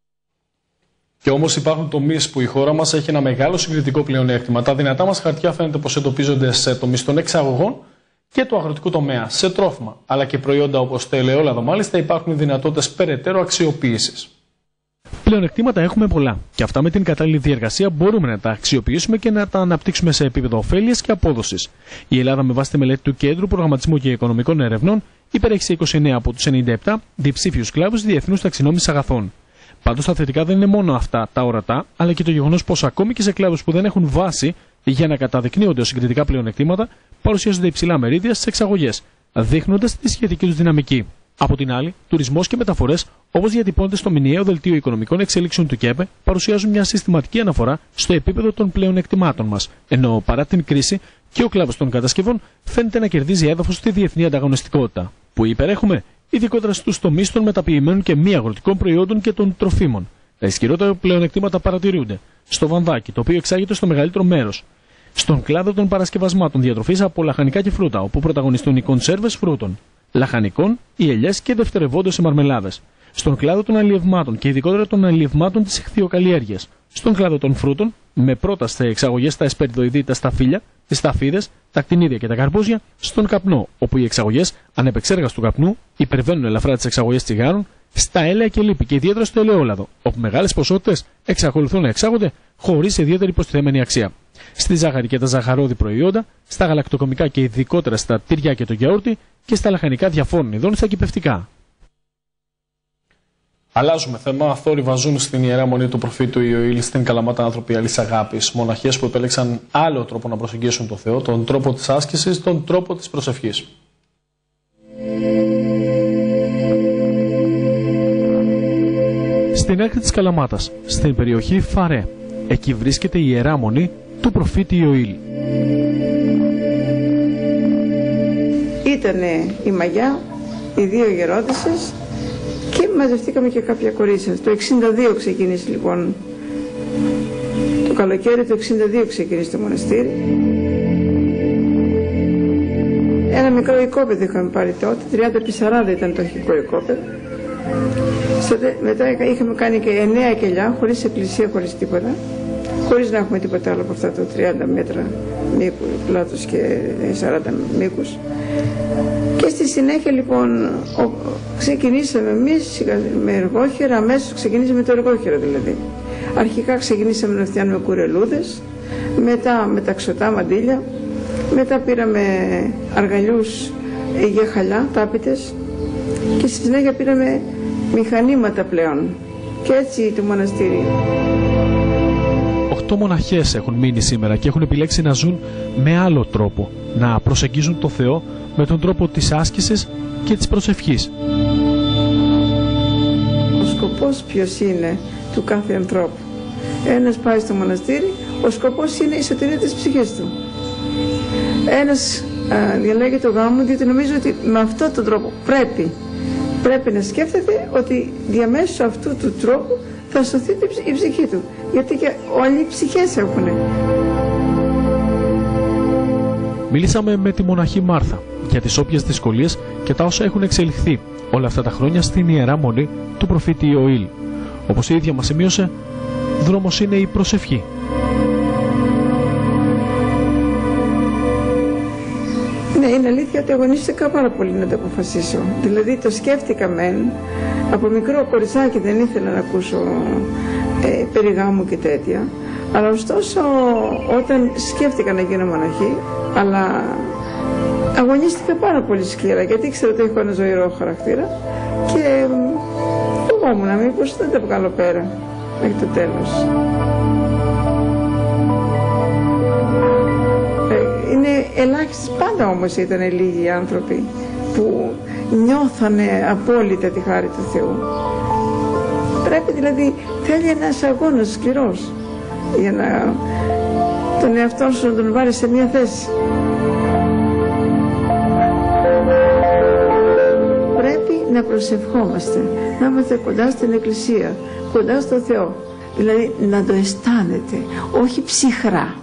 Και όμως υπάρχουν τομείς που η χώρα μας έχει ένα μεγάλο συγκριτικό πλεονέκτημα. Τα δυνατά μας χαρτιά φαίνεται πως εντοπίζονται σε τομείς των εξαγωγών και του αγροτικού τομέα, σε τρόφιμα, αλλά και προϊόντα όπως το ελαιόλαδο, μάλιστα υπάρχουν δυνατότητες περαιτέρω αξιοποίησης. Πλεονεκτήματα έχουμε πολλά και αυτά με την κατάλληλη διεργασία μπορούμε να τα αξιοποιήσουμε και να τα αναπτύξουμε σε επίπεδο ωφέλειας και απόδοσης. Η Ελλάδα, με βάση τη μελέτη του Κέντρου Προγραμματισμού και Οικονομικών Ερευνών, υπερέχει σε 29 από τους 97 διψήφιους κλάδους διεθνούς ταξινόμησης αγαθών. Πάντως τα θετικά δεν είναι μόνο αυτά τα ορατά, αλλά και το γεγονός πως ακόμη και σε κλάδους που δεν έχουν βάση για να καταδεικνύονται ως συγκριτικά πλεονεκτήματα, παρουσιάζονται υψηλά μερίδια στις εξαγωγές, δείχνοντας τη σχετική τους δυναμική. Από την άλλη, τουρισμός και μεταφορές, όπως διατυπώνεται στο μηνιαίο δελτίο οικονομικών εξελίξεων του ΚΕΠΕ, παρουσιάζουν μια συστηματική αναφορά στο επίπεδο των πλεονεκτημάτων μας, ενώ παρά την κρίση και ο κλάδος των κατασκευών φαίνεται να κερδίζει έδαφος στη διεθνή ανταγωνιστικότητα, που υπερέχουμε ειδικότερα στους τομείς των μεταποιημένων και μη αγροτικών προϊόντων και των τροφίμων. Τα ισχυρότερα πλεονεκτήματα παρατηρούνται στο βαμβάκι, το οποίο εξάγεται στο μεγαλύτερο μέρος. Στον κλάδο των παρασκευασμάτων διατροφής από λαχανικά και φρούτα, όπου πρωταγωνιστούν οι κονσέρβες φρούτων, λαχανικών, οι ελιές και δευτερευόντως οι μαρμελάδες. Στον κλάδο των αλλιευμάτων και ειδικότερα των αλλιευμάτων της ηχθειοκαλλιέργειας. Στον κλάδο των φρούτων, με πρώτα σε εξαγωγές τα εσπεριδοειδή, τα σταφύλια, τις σταφίδες, τα κτηνίδια και τα καρπούζια. Στον καπνό, όπου οι εξαγωγές ανεπεξέργαστου καπνού υπερβαίνουν ελαφρά τις εξαγωγές τσιγάρων. Στα έλαια και λίπη και ιδιαίτερα στο ελαιόλαδο, όπου μεγάλες ποσότητες εξακολουθούν να εξάγονται χωρίς ιδιαίτερη προστιθέμενη αξία. Στη ζάχαρη και τα ζαχαρόδι προϊόντα, στα γαλακτοκομικά και ειδικότερα στα τυριά και το γιαούρτι και στα λαχανικά διαφόρων ειδών στα κυπευτικά. Αλλάζουμε θέμα. Θόρυβα ζουν στην Ιερά Μονή του Προφήτου Ιωήλ στην Καλαμάτα άνθρωποι αλής αγάπης. Μοναχές που επέλεξαν άλλο τρόπο να προσεγγίσουν τον Θεό, τον τρόπο της άσκησης, τον τρόπο της προσευχής. Στην άκρη της Καλαμάτας, στην περιοχή Φαρέ, εκεί βρίσκεται η Ιερά Μονή του Προφήτη Ιωήλ. Ήτανε η Μαγιά, οι δύο γερόντισσες και μαζευτήκαμε και κάποια κορίτσια. Το 62 ξεκίνησε λοιπόν, το καλοκαίρι το 62 ξεκίνησε το μοναστήρι. Ένα μικρό οικόπεδο είχαμε πάρει τότε, 30x40 ήταν το αρχικό οικόπεδο. Μετά είχαμε κάνει και 9 κελιά, χωρίς εκκλησία, χωρίς τίποτα. Χωρίς να έχουμε τίποτα άλλο από αυτά το 30 μέτρα μήκου, πλάτος και 40 μήκους. Και στη συνέχεια λοιπόν ξεκινήσαμε εμείς με εργόχερα, αμέσως ξεκινήσαμε το εργόχερο δηλαδή. Αρχικά ξεκινήσαμε να φτιάνουμε κουρελούδες, μετά με ταξωτά μαντήλια, μετά πήραμε αργαλιούς για χαλιά, τάπητες και στη συνέχεια πήραμε μηχανήματα πλέον. Και έτσι το μοναστήρι. 8 μοναχές έχουν μείνει σήμερα και έχουν επιλέξει να ζουν με άλλο τρόπο, να προσεγγίζουν το Θεό με τον τρόπο της άσκησης και της προσευχής. Ο σκοπός ποιος είναι του κάθε ανθρώπου. Ένας πάει στο μοναστήρι, ο σκοπός είναι η σωτηρία της ψυχής του. Ένας διαλέγει το γάμο διότι νομίζω ότι με αυτόν τον τρόπο πρέπει να σκέφτεται ότι διαμέσου αυτού του τρόπου θα σωθεί η ψυχή του. Γιατί και όλοι οι ψυχές έχουν. Μίλησαμε με τη μοναχή Μάρθα για τις όποιες δυσκολίες και τα όσα έχουν εξελιχθεί όλα αυτά τα χρόνια στην Ιερά Μονή του προφήτη Ιωήλ. Όπως η ίδια μας σημείωσε, δρόμος είναι η προσευχή. Ναι, είναι αλήθεια ότι αγωνίστηκα πάρα πολύ να το αποφασίσω. Δηλαδή το σκέφτηκα μεν, από μικρό κοριτσάκι δεν ήθελα να ακούσω περί γάμου και τέτοια, αλλά ωστόσο όταν σκέφτηκα να γίνω μοναχή, αλλά αγωνίστηκα πάρα πολύ σκληρά γιατί ήξερα ότι έχω ένα ζωηρό χαρακτήρα και φοβόμουν μήπως δεν τα βγάλω πέρα μέχρι το τέλος. Είναι ελάχιστοι, πάντα όμως ήταν λίγοι άνθρωποι που νιώθανε απόλυτα τη χάρη του Θεού. Πρέπει δηλαδή, θέλει ένας αγώνας σκληρός για να τον εαυτό σου να τον βάλει σε μια θέση. Πρέπει να προσευχόμαστε, να είμαστε κοντά στην Εκκλησία, κοντά στο Θεό. Δηλαδή να το αισθάνεται, όχι ψυχρά.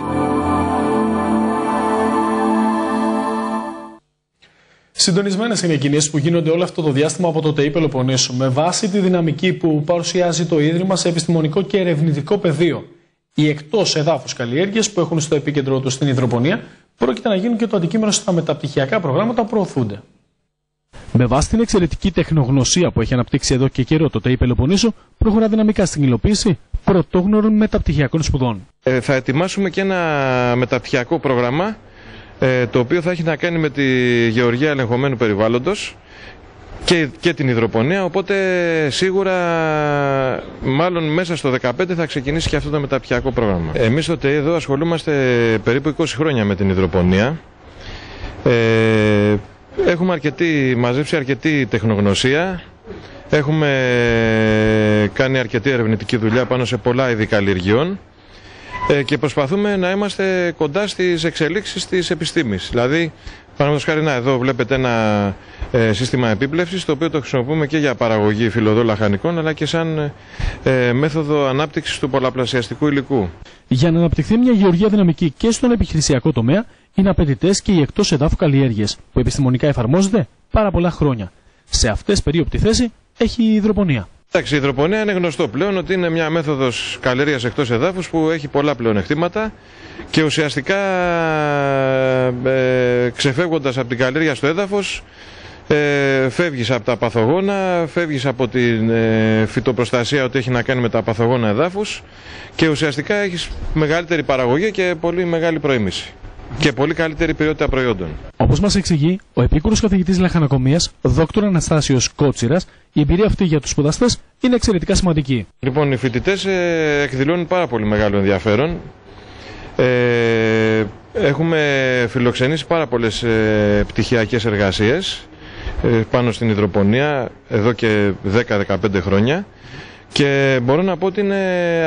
Συντονισμένες είναι οι κινήσεις που γίνονται όλο αυτό το διάστημα από το ΤΕΙ Πελοποννήσου με βάση τη δυναμική που παρουσιάζει το Ίδρυμα σε επιστημονικό και ερευνητικό πεδίο. Οι εκτός εδάφους καλλιέργειες που έχουν στο επίκεντρο τους την υδροπονία πρόκειται να γίνουν και το αντικείμενο στα μεταπτυχιακά προγράμματα που προωθούνται. Με βάση την εξαιρετική τεχνογνωσία που έχει αναπτύξει εδώ και καιρό το ΤΕΙ Πελοποννήσου, προχωρά δυναμικά στην υλοποίηση πρωτόγνωρων μεταπτυχιακών σπουδών. Θα ετοιμάσουμε και ένα μεταπτυχιακό πρόγραμμα το οποίο θα έχει να κάνει με τη γεωργία ελεγχομένου περιβάλλοντος και την υδροπονία, οπότε σίγουρα μάλλον μέσα στο 2015 θα ξεκινήσει και αυτό το μεταπτυχιακό πρόγραμμα. Εμείς στο ΤΕΙ εδώ ασχολούμαστε περίπου 20 χρόνια με την υδροπονία. Έχουμε μαζέψει αρκετή τεχνογνωσία, έχουμε κάνει αρκετή ερευνητική δουλειά πάνω σε πολλά είδη καλλιεργειών και προσπαθούμε να είμαστε κοντά στις εξελίξεις της επιστήμης. Δηλαδή, παραδείγματος χάρη, εδώ βλέπετε ένα σύστημα επίπλευσης, το οποίο το χρησιμοποιούμε και για παραγωγή φυλλωδών λαχανικών, αλλά και σαν μέθοδο ανάπτυξης του πολλαπλασιαστικού υλικού. Για να αναπτυχθεί μια γεωργία δυναμική και στον επιχειρησιακό τομέα, είναι απαιτητές και οι εκτός εδάφου καλλιέργειες, που επιστημονικά εφαρμόζεται πάρα πολλά χρόνια. Σε αυτές περίοπτη θέση έχει η υδροπονία. Εντάξει, η υδροπονία είναι γνωστό πλέον ότι είναι μια μέθοδος καλλιέργειας εκτός εδάφους που έχει πολλά πλεονεκτήματα και ουσιαστικά ξεφεύγοντας από την καλλιέργεια στο έδαφος φεύγεις από τα παθογόνα, φεύγεις από την φυτοπροστασία ότι έχει να κάνει με τα παθογόνα εδάφους και ουσιαστικά έχεις μεγαλύτερη παραγωγή και πολύ μεγάλη προήμιση και πολύ καλύτερη ποιότητα προϊόντων. Όπως μας εξηγεί ο επίκουρος καθηγητής λαχανοκομείας, Δ. Αναστάσιος Κότσιρας, η εμπειρία αυτή για τους σπουδαστές είναι εξαιρετικά σημαντική. Λοιπόν, οι φοιτητές εκδηλώνουν πάρα πολύ μεγάλο ενδιαφέρον. Έχουμε φιλοξενήσει πάρα πολλές πτυχιακές εργασίες πάνω στην υδροπονία εδώ και 10-15 χρόνια και μπορώ να πω ότι είναι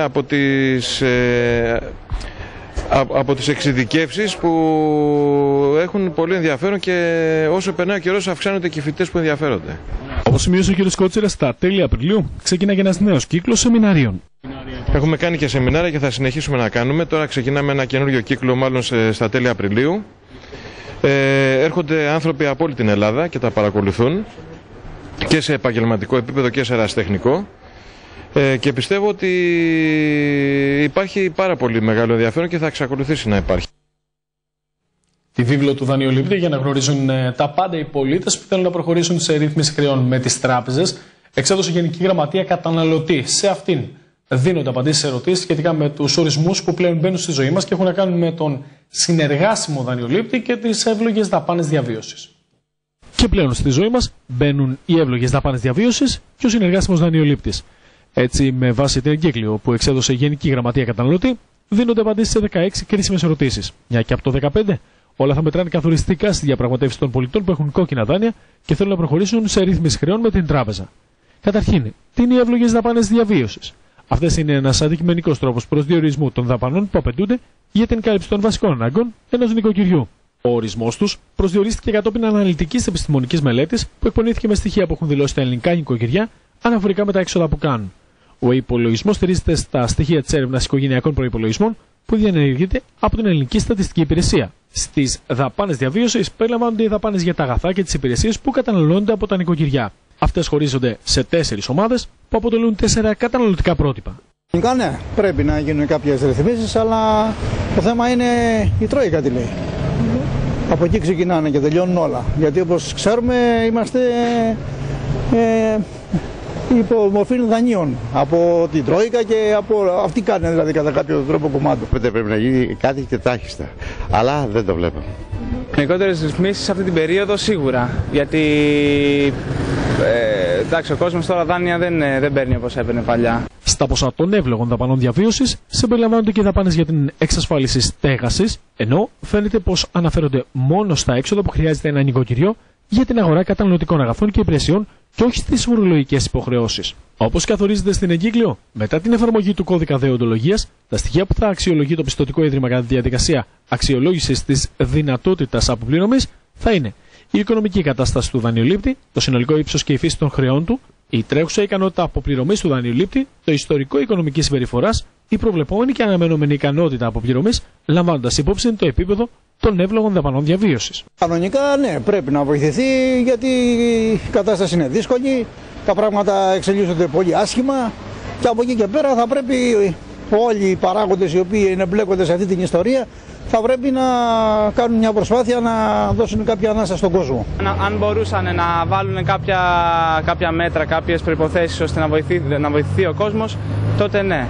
από τις εξειδικεύσεις που έχουν πολύ ενδιαφέρον και όσο περνάει ο καιρός αυξάνονται και οι φοιτητές που ενδιαφέρονται. Όπως σημείωσε ο κ. Κότσιρας, στα τέλη Απριλίου ξεκινάει ένας νέος κύκλος σεμιναρίων. Έχουμε κάνει και σεμινάρια και θα συνεχίσουμε να κάνουμε. Τώρα ξεκινάμε ένα καινούριο κύκλο, μάλλον στα τέλη Απριλίου. Έρχονται άνθρωποι από όλη την Ελλάδα και τα παρακολουθούν και σε επαγγελματικό επίπεδο και σε ερασιτεχνικό. Και πιστεύω ότι υπάρχει πάρα πολύ μεγάλο ενδιαφέρον και θα εξακολουθήσει να υπάρχει. Τη βίβλο του δανειολήπτη για να γνωρίζουν τα πάντα οι πολίτες που θέλουν να προχωρήσουν σε ρύθμιση χρεών με τις τράπεζες, εξέδωσε η Γενική Γραμματεία Καταναλωτή. Σε αυτήν δίνονται απαντήσεις σε ερωτήσεις σχετικά με τους ορισμούς που πλέον μπαίνουν στη ζωή μας και έχουν να κάνουν με τον συνεργάσιμο δανειολήπτη και τις εύλογες δαπάνες διαβίωσης. Και πλέον στη ζωή μας μπαίνουν οι εύλογες δαπάνες διαβίωσης και ο συνεργάσιμος δανειολήπτης. Έτσι, με βάση την εγκύκλιο που εξέδωσε η Γενική Γραμματεία Καταναλωτή, δίνονται απαντήσεις σε 16 κρίσιμες ερωτήσεις. Μια και από το 2015 όλα θα μετράνε καθοριστικά στη διαπραγματεύση των πολιτών που έχουν κόκκινα δάνεια και θέλουν να προχωρήσουν σε ρύθμιση χρεών με την τράπεζα. Καταρχήν, τι είναι οι εύλογες δαπάνες διαβίωσης. Αυτές είναι ένας αντικειμενικός τρόπος προσδιορισμού των δαπανών που απαιτούνται για την κάλυψη των βασικών αναγκών ενός νοικοκυριού. Ο ορισμός τους προσδιορίστηκε κατόπιν αναλυτικής επιστημονικής μελέτης που εκπονήθηκε με στοιχεία που έχουν δηλώσει τα ελληνικά νοικοκυριά αναφορικά με τα έξοδα που κάνουν. Ο υπολογισμός στηρίζεται στα στοιχεία της έρευνας οικογενειακών προϋπολογισμών που διενεργείται από την Ελληνική Στατιστική Υπηρεσία. Στις δαπάνες διαβίωσης περιλαμβάνονται οι δαπάνες για τα αγαθά και τις υπηρεσίες που καταναλώνονται από τα νοικοκυριά. Αυτές χωρίζονται σε 4 ομάδες που αποτελούν 4 καταναλωτικά πρότυπα. Ναι, πρέπει να γίνουν κάποιες ρυθμίσεις, αλλά το θέμα είναι η Τρόικα τι λέει. Από εκεί ξεκινάνε και τελειώνουν όλα. Γιατί όπως ξέρουμε είμαστε υπό μορφή δανείων από την Τρόικα και από αυτή κάνει δηλαδή κατά κάποιο τρόπο κομμάτι. Πρέπει να γίνει κάτι και τάχιστα, αλλά δεν το βλέπω. Γενικότερες ρυθμίσεις αυτή την περίοδο σίγουρα, γιατί εντάξει, ο κόσμος τώρα δάνεια δεν παίρνει όπως έπαιρνε παλιά. Στα ποσά των εύλογων δαπανών διαβίωσης συμπεριλαμβάνονται και δαπάνες για την εξασφάλιση στέγασης, ενώ φαίνεται πως αναφέρονται μόνο στα έξοδα που χρειάζεται ένα νοικοκυριό για την αγορά καταναλωτικών αγαθών και υπηρεσιών και όχι στις φορολογικές υποχρεώσεις. Όπως καθορίζεται στην εγκύκλιο, μετά την εφαρμογή του κώδικα δεοντολογίας, τα στοιχεία που θα αξιολογεί το πιστωτικό ίδρυμα κατά τη διαδικασία αξιολόγησης της δυνατότητας αποπληρωμής θα είναι η οικονομική κατάσταση του δανειολήπτη, το συνολικό ύψος και η φύση των χρεών του, η τρέχουσα ικανότητα αποπληρωμής του δανειολήπτη, το ιστορικό οικονομικής συμπεριφοράς, η προβλεπόμενη και αναμενόμενη ικανότητα αποπληρωμής, λαμβάνοντας υπόψη το επίπεδο των εύλογων δαπανών διαβίωσης. Κανονικά, ναι, πρέπει να βοηθηθεί γιατί η κατάσταση είναι δύσκολη, τα πράγματα εξελίσσονται πολύ άσχημα και από εκεί και πέρα θα πρέπει όλοι οι παράγοντες οι οποίοι εμπλέκονται σε αυτή την ιστορία θα πρέπει να κάνουν μια προσπάθεια να δώσουν κάποια ανάσα στον κόσμο. Αν μπορούσαν να βάλουν κάποια μέτρα, κάποιες προϋποθέσεις ώστε να βοηθηθεί ο κόσμος, τότε ναι.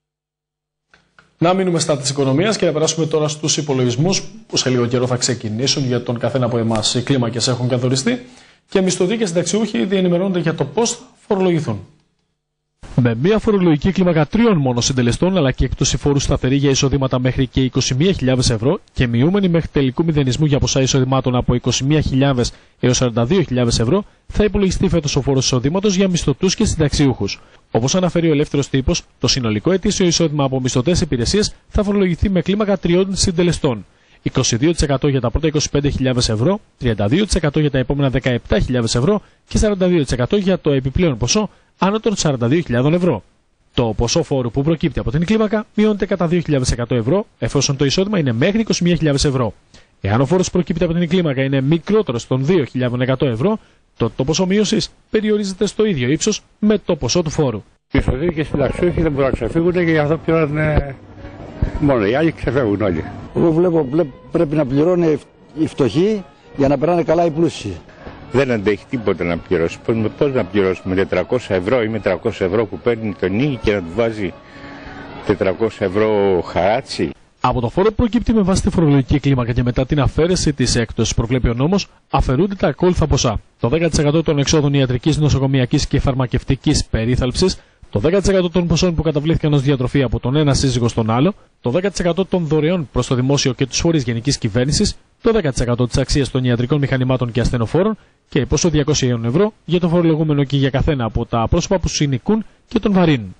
Να μείνουμε στα της οικονομίας και να περάσουμε τώρα στους υπολογισμούς που σε λίγο καιρό θα ξεκινήσουν για τον καθένα από εμάς. Οι κλίμακες έχουν καθοριστεί και μισθωτοί και συνταξιούχοι ήδη ενημερώνονται για το πώς θα φορολογηθούν. Με μια φορολογική κλίμακα 3 μόνο συντελεστών αλλά και έκπτωση φόρου σταθερή για εισοδήματα μέχρι και 21.000 ευρώ και μειούμενη μέχρι τελικού μηδενισμού για ποσά εισοδημάτων από 21.000 έως 42.000 ευρώ, θα υπολογιστεί φέτος ο φόρος εισοδήματος για μισθωτούς και συνταξιούχους. Όπως αναφέρει ο ελεύθερος τύπος, το συνολικό ετήσιο εισόδημα από μισθωτές υπηρεσίες θα φορολογηθεί με κλίμακα 3 συντελεστών. 22% για τα πρώτα 25.000 ευρώ, 32% για τα επόμενα 17.000 ευρώ και 42% για το επιπλέον ποσό άνω των 42.000 ευρώ. Το ποσό φόρου που προκύπτει από την κλίμακα μειώνεται κατά 2.100 ευρώ εφόσον το εισόδημα είναι μέχρι 21.000 ευρώ. Εάν ο φόρος προκύπτει από την κλίμακα είναι μικρότερος των 2.100 ευρώ, τότε το ποσό μείωσης περιορίζεται στο ίδιο ύψος με το ποσό του φόρου. Οι μισθωτοί και οι συνταξιούχοι δεν μπορούν να ξεφύγουν και γι' αυτό πληρώνουν μόνο οι άλλοι ξεφεύγουν όλοι. Εγώ βλέπω πρέπει να πληρώνουν οι φτωχοί για να περνάνε καλά οι πλούσιοι. Δεν αντέχει τίποτα να πληρώσει. Πώς να πληρώσουμε 400 ευρώ ή με 300 ευρώ που παίρνει τον νίκη και να του βάζει 400 ευρώ χαράτσι. Από το φόρο που προκύπτει με βάση τη φορολογική κλίμακα και μετά την αφαίρεση της έκπτωσης προβλέπει ο νόμος, αφαιρούνται τα ακόλουθα ποσά. Το 10% των εξόδων ιατρικής, νοσοκομιακής και φαρμακευτικής περίθαλψης, το 10% των ποσών που καταβλήθηκαν ως διατροφή από τον ένα σύζυγο στον άλλο, το 10% των δωρεών προς το δημόσιο και τους φορείς γενικής κυβέρνησης, το 10% της αξίας των ιατρικών μηχανημάτων και ασθενοφόρων και ποσό 200 ευρώ για το φορολογούμενο και για καθένα από τα πρόσωπα που συνοικούν και τον βαρύνουν.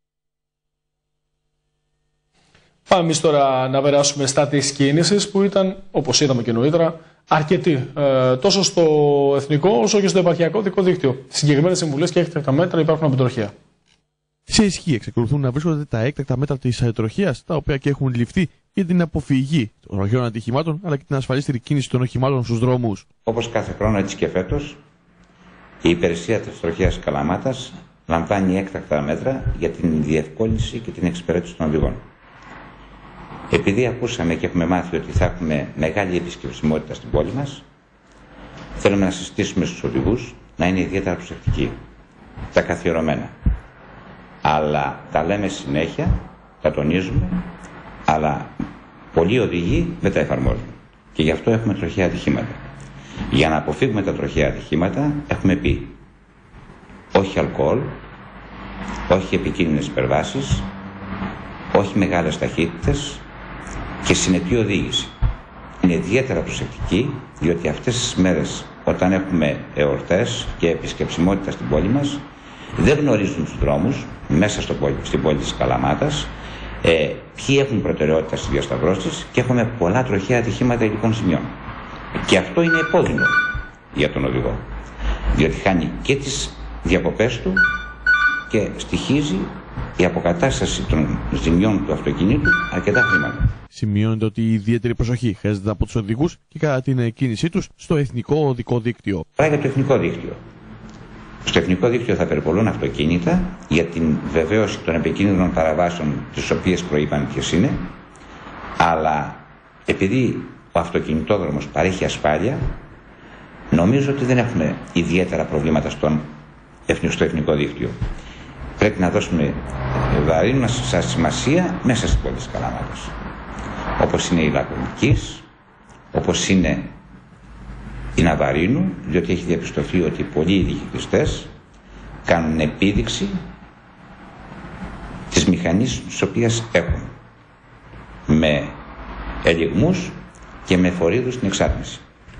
Πάμε τώρα να περάσουμε στα της κίνησης που ήταν, όπως είδαμε και νωρίτερα, αρκετή τόσο στο εθνικό όσο και στο επαρχιακό δικό δίκτυο. Συγκεκριμένες συμβουλές και έκτακτα μέτρα υπάρχουν από την τροχέα. Σε ισχύ εξακολουθούν να βρίσκονται τα έκτακτα μέτρα της αεροτροχίας, τα οποία και έχουν ληφθεί για την αποφυγή των ροχαίων ατυχημάτων αλλά και την ασφαλίστερη κίνηση των οχημάτων στους δρόμους. Όπως κάθε χρόνο, έτσι και φέτος, η υπηρεσία της τροχέας Καλαμάτας λαμβάνει έκτακτα μέτρα για την διευκόλυνση και την εξυπηρέτηση των οδηγών. Επειδή ακούσαμε και έχουμε μάθει ότι θα έχουμε μεγάλη επισκεψιμότητα στην πόλη μας, θέλουμε να συστήσουμε στους οδηγούς να είναι ιδιαίτερα προσεκτικοί, τα καθιερωμένα. Αλλά τα λέμε συνέχεια, τα τονίζουμε, αλλά πολλοί οδηγοί δεν τα εφαρμόζουν. Και γι' αυτό έχουμε τροχαία ατυχήματα. Για να αποφύγουμε τα τροχαία ατυχήματα έχουμε πει όχι αλκοόλ, όχι επικίνδυνες υπερβάσεις, όχι μεγάλες ταχύτητες και συνετή οδήγηση. Είναι ιδιαίτερα προσεκτική, διότι αυτές τις μέρες όταν έχουμε εορτές και επισκεψιμότητα στην πόλη μας, δεν γνωρίζουν τους δρόμους μέσα στην πόλη της Καλαμάτας, ποιοι έχουν προτεραιότητα στις διασταυρώσεις και έχουμε πολλά τροχαία ατυχήματα υλικών σημείων. Και αυτό είναι επώδυνο για τον οδηγό, διότι χάνει και τις διακοπές του και στοιχίζει η αποκατάσταση των ζημιών του αυτοκινήτου αρκετά χρήματα. Σημειώνεται ότι η ιδιαίτερη προσοχή χρειάζεται από τους οδηγούς και κατά την κίνησή τους στο εθνικό οδικό δίκτυο. Για το εθνικό δίκτυο. Στο εθνικό δίκτυο θα περιπολούν αυτοκίνητα για την βεβαίωση των επικίνδυνων παραβάσεων, τις οποίες προείπαν ποιες είναι, αλλά επειδή ο αυτοκινητόδρομος παρέχει ασφάλεια, νομίζω ότι δεν έχουμε ιδιαίτερα προβλήματα στο εθνικό δίκτυο. Πρέπει να δώσουμε βαρύνουνα σημασία μέσα στην πόλη της Καλαμάτας, όπως είναι η Λακωνικής, όπως είναι η Ναβαρίνου, διότι έχει διαπιστωθεί ότι πολλοί ειδικευτές κάνουν επίδειξη της μηχανής τις οποίες έχουν, με ελιγμούς και με φορείδους στην εξάτμιση.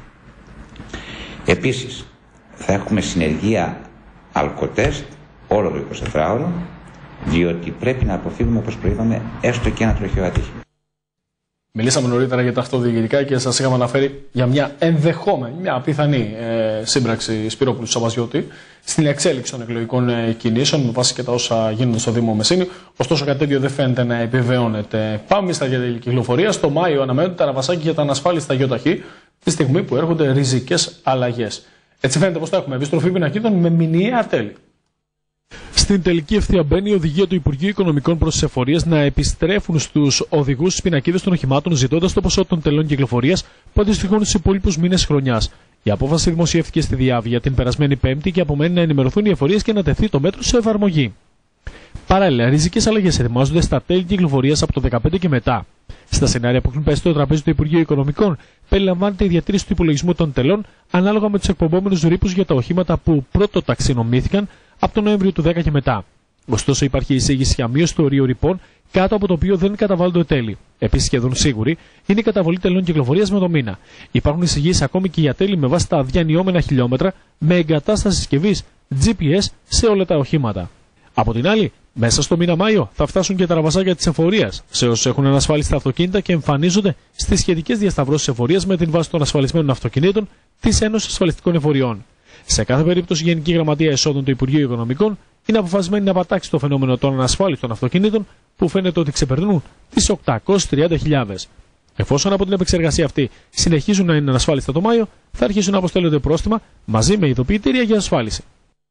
Επίσης, θα έχουμε συνεργεία αλκοτέστ όλο το 24ωρο, διότι πρέπει να αποφύγουμε, όπως προείπαμε, έστω και ένα τροχαίο ατύχημα. Μιλήσαμε νωρίτερα για τα αυτοδιοικητικά και σας είχαμε αναφέρει για μια ενδεχόμενη, μια πιθανή σύμπραξη Σπυρόπουλου Σαββασιώτη στην εξέλιξη των εκλογικών κινήσεων με βάση και τα όσα γίνονται στο Δήμο Μεσσήνη. Ωστόσο, κάτι τέτοιο δεν φαίνεται να επιβεβαιώνεται. Πάμε στα κυκλοφορία. Στο Μάιο αναμένονται τα ραβασάκια για τα ανασφάλιστα ΙΟΤΑΧΗ, τη στιγμή που έρχονται ριζικές αλλαγές. Έτσι φαίνεται πως θα έχουμε επιστροφή πινακίδων με μηνιαία τέλη. Στην τελική ευθεία μπαίνει η οδηγία του Υπουργείου Οικονομικών προς τις εφορίες να επιστρέφουν στους οδηγούς τις πινακίδες των οχημάτων, ζητώντας το ποσό των τελών κυκλοφορίας που αντιστοιχούν στους υπόλοιπους μήνες χρονιάς. Η απόφαση δημοσιεύτηκε στη Διάβια την περασμένη Πέμπτη και απομένει να ενημερωθούν οι εφορίες και να τεθεί το μέτρο σε εφαρμογή. Παράλληλα, ριζικές αλλαγές ετοιμάζονται στα τέλη κυκλοφορίας από το 2015 και μετά. Στα σενάρια που έχουν πέσει στο τραπέζι του Υπουργείου Οικονομικών, περιλαμβάνεται η διατήρηση του υπολογισμού των τελών ανάλογα με τους εκπομπόμενους ρήπους για τα οχήματα που πρώτο ταξινομήθηκαν από τον Νοέμβριο του 2010 και μετά. Ωστόσο, υπάρχει εισήγηση για μείωση του ορίου ρηπών, κάτω από το οποίο δεν καταβάλλονται τέλη. Επίσης, σχεδόν σίγουρη είναι η καταβολή τελών κυκλοφορίας με το μήνα. Υπάρχουν εισηγήσεις ακόμη και για τέλη με βάση τα διανυόμενα χιλιόμετρα, με εγκατάσταση συσκευής GPS σε όλα τα οχήματα. Από την άλλη, μέσα στο μήνα Μάιο θα φτάσουν και τα ραβασάκια της εφορίας σε όσους έχουν ανασφάλιστα αυτοκίνητα και εμφανίζονται στις σχετικές διασταυρώσεις εφορίας με την βάση των ασφαλισμένων αυτοκινήτων της Ένωσης Ασφαλιστικών Εφοριών. Σε κάθε περίπτωση, η Γενική Γραμματεία Εσόδων του Υπουργείου Οικονομικών είναι αποφασισμένη να πατάξει το φαινόμενο των ανασφάλιστων αυτοκινήτων που φαίνεται ότι ξεπερνούν τις 830.000. Εφόσον από την επεξεργασία αυτή συνεχίζουν να είναι ανασφάλιστα το Μάιο, θα αρχίσουν να αποστέλλονται πρόστιμα μαζί με ειδοποιητήρια για ασφάλιση.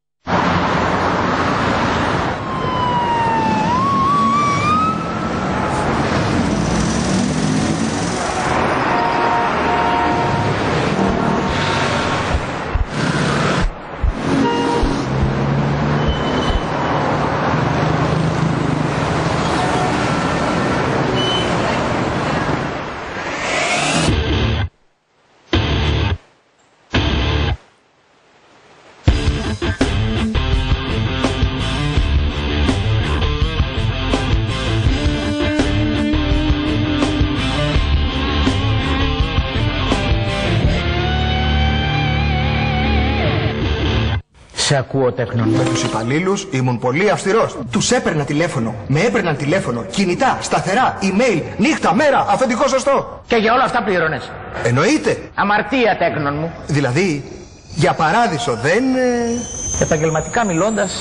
Σε ακούω, Τέκνον. Με τους υπαλλήλους ήμουν πολύ αυστηρός. Τους έπαιρνα τηλέφωνο, με έπαιρναν τηλέφωνο, κινητά, σταθερά, email, νύχτα, μέρα, αφεντικό σωστό. Και για όλα αυτά πλήρωνες? Εννοείται. Αμαρτία, Τέκνον μου. Δηλαδή, για παράδεισο δεν... Επαγγελματικά μιλώντας...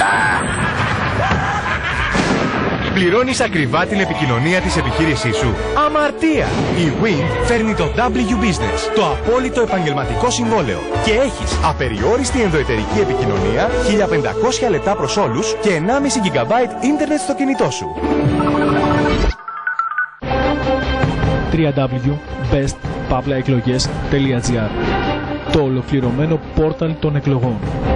Πληρώνεις ακριβά την επικοινωνία της επιχείρησής σου? Αμαρτία! Η Wind φέρνει το W Business, το απόλυτο επαγγελματικό συμβόλαιο. Και έχεις απεριόριστη ενδοεταιρική επικοινωνία, 1500 λεπτά προς όλους και 1,5 GB ίντερνετ στο κινητό σου. www.bestpavlaeklogες.gr Το ολοκληρωμένο πόρταλ των εκλογών.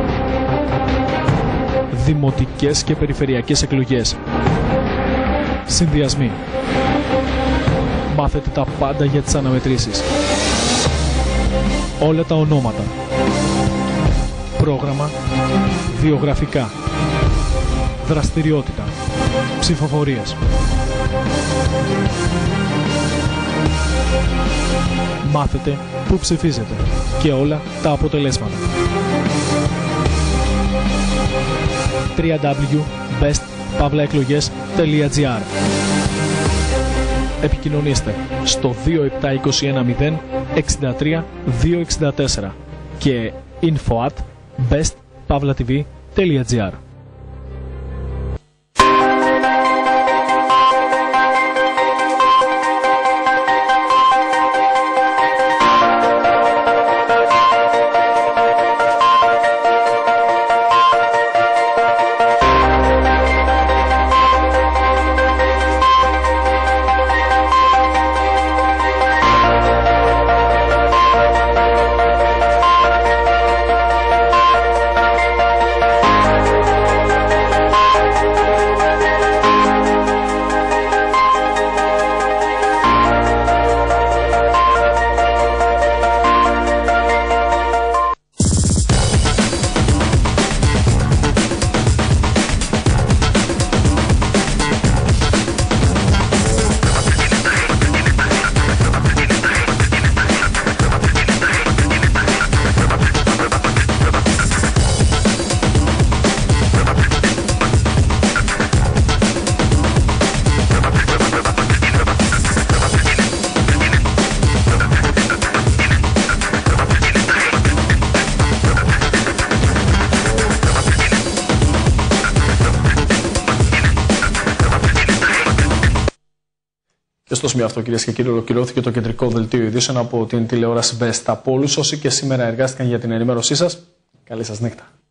Δημοτικές και περιφερειακές εκλογές. Συνδυασμοί. Μάθετε τα πάντα για τις αναμετρήσεις. Όλα τα ονόματα. Πρόγραμμα. Βιογραφικά. Δραστηριότητα. Ψηφοφορίες. Μάθετε πού ψηφίζετε και όλα τα αποτελέσματα. www.best-eklogές.gr. Επικοινωνήστε στο 27210 63 264 και info@bestpavlatv.gr. Και στο σημείο αυτό, κυρίες και κύριοι, ολοκληρώθηκε το κεντρικό δελτίο ειδήσεων από την τηλεόραση Best. Από όλους όσοι και σήμερα εργάστηκαν για την ενημέρωσή σας, καλή σας νύχτα.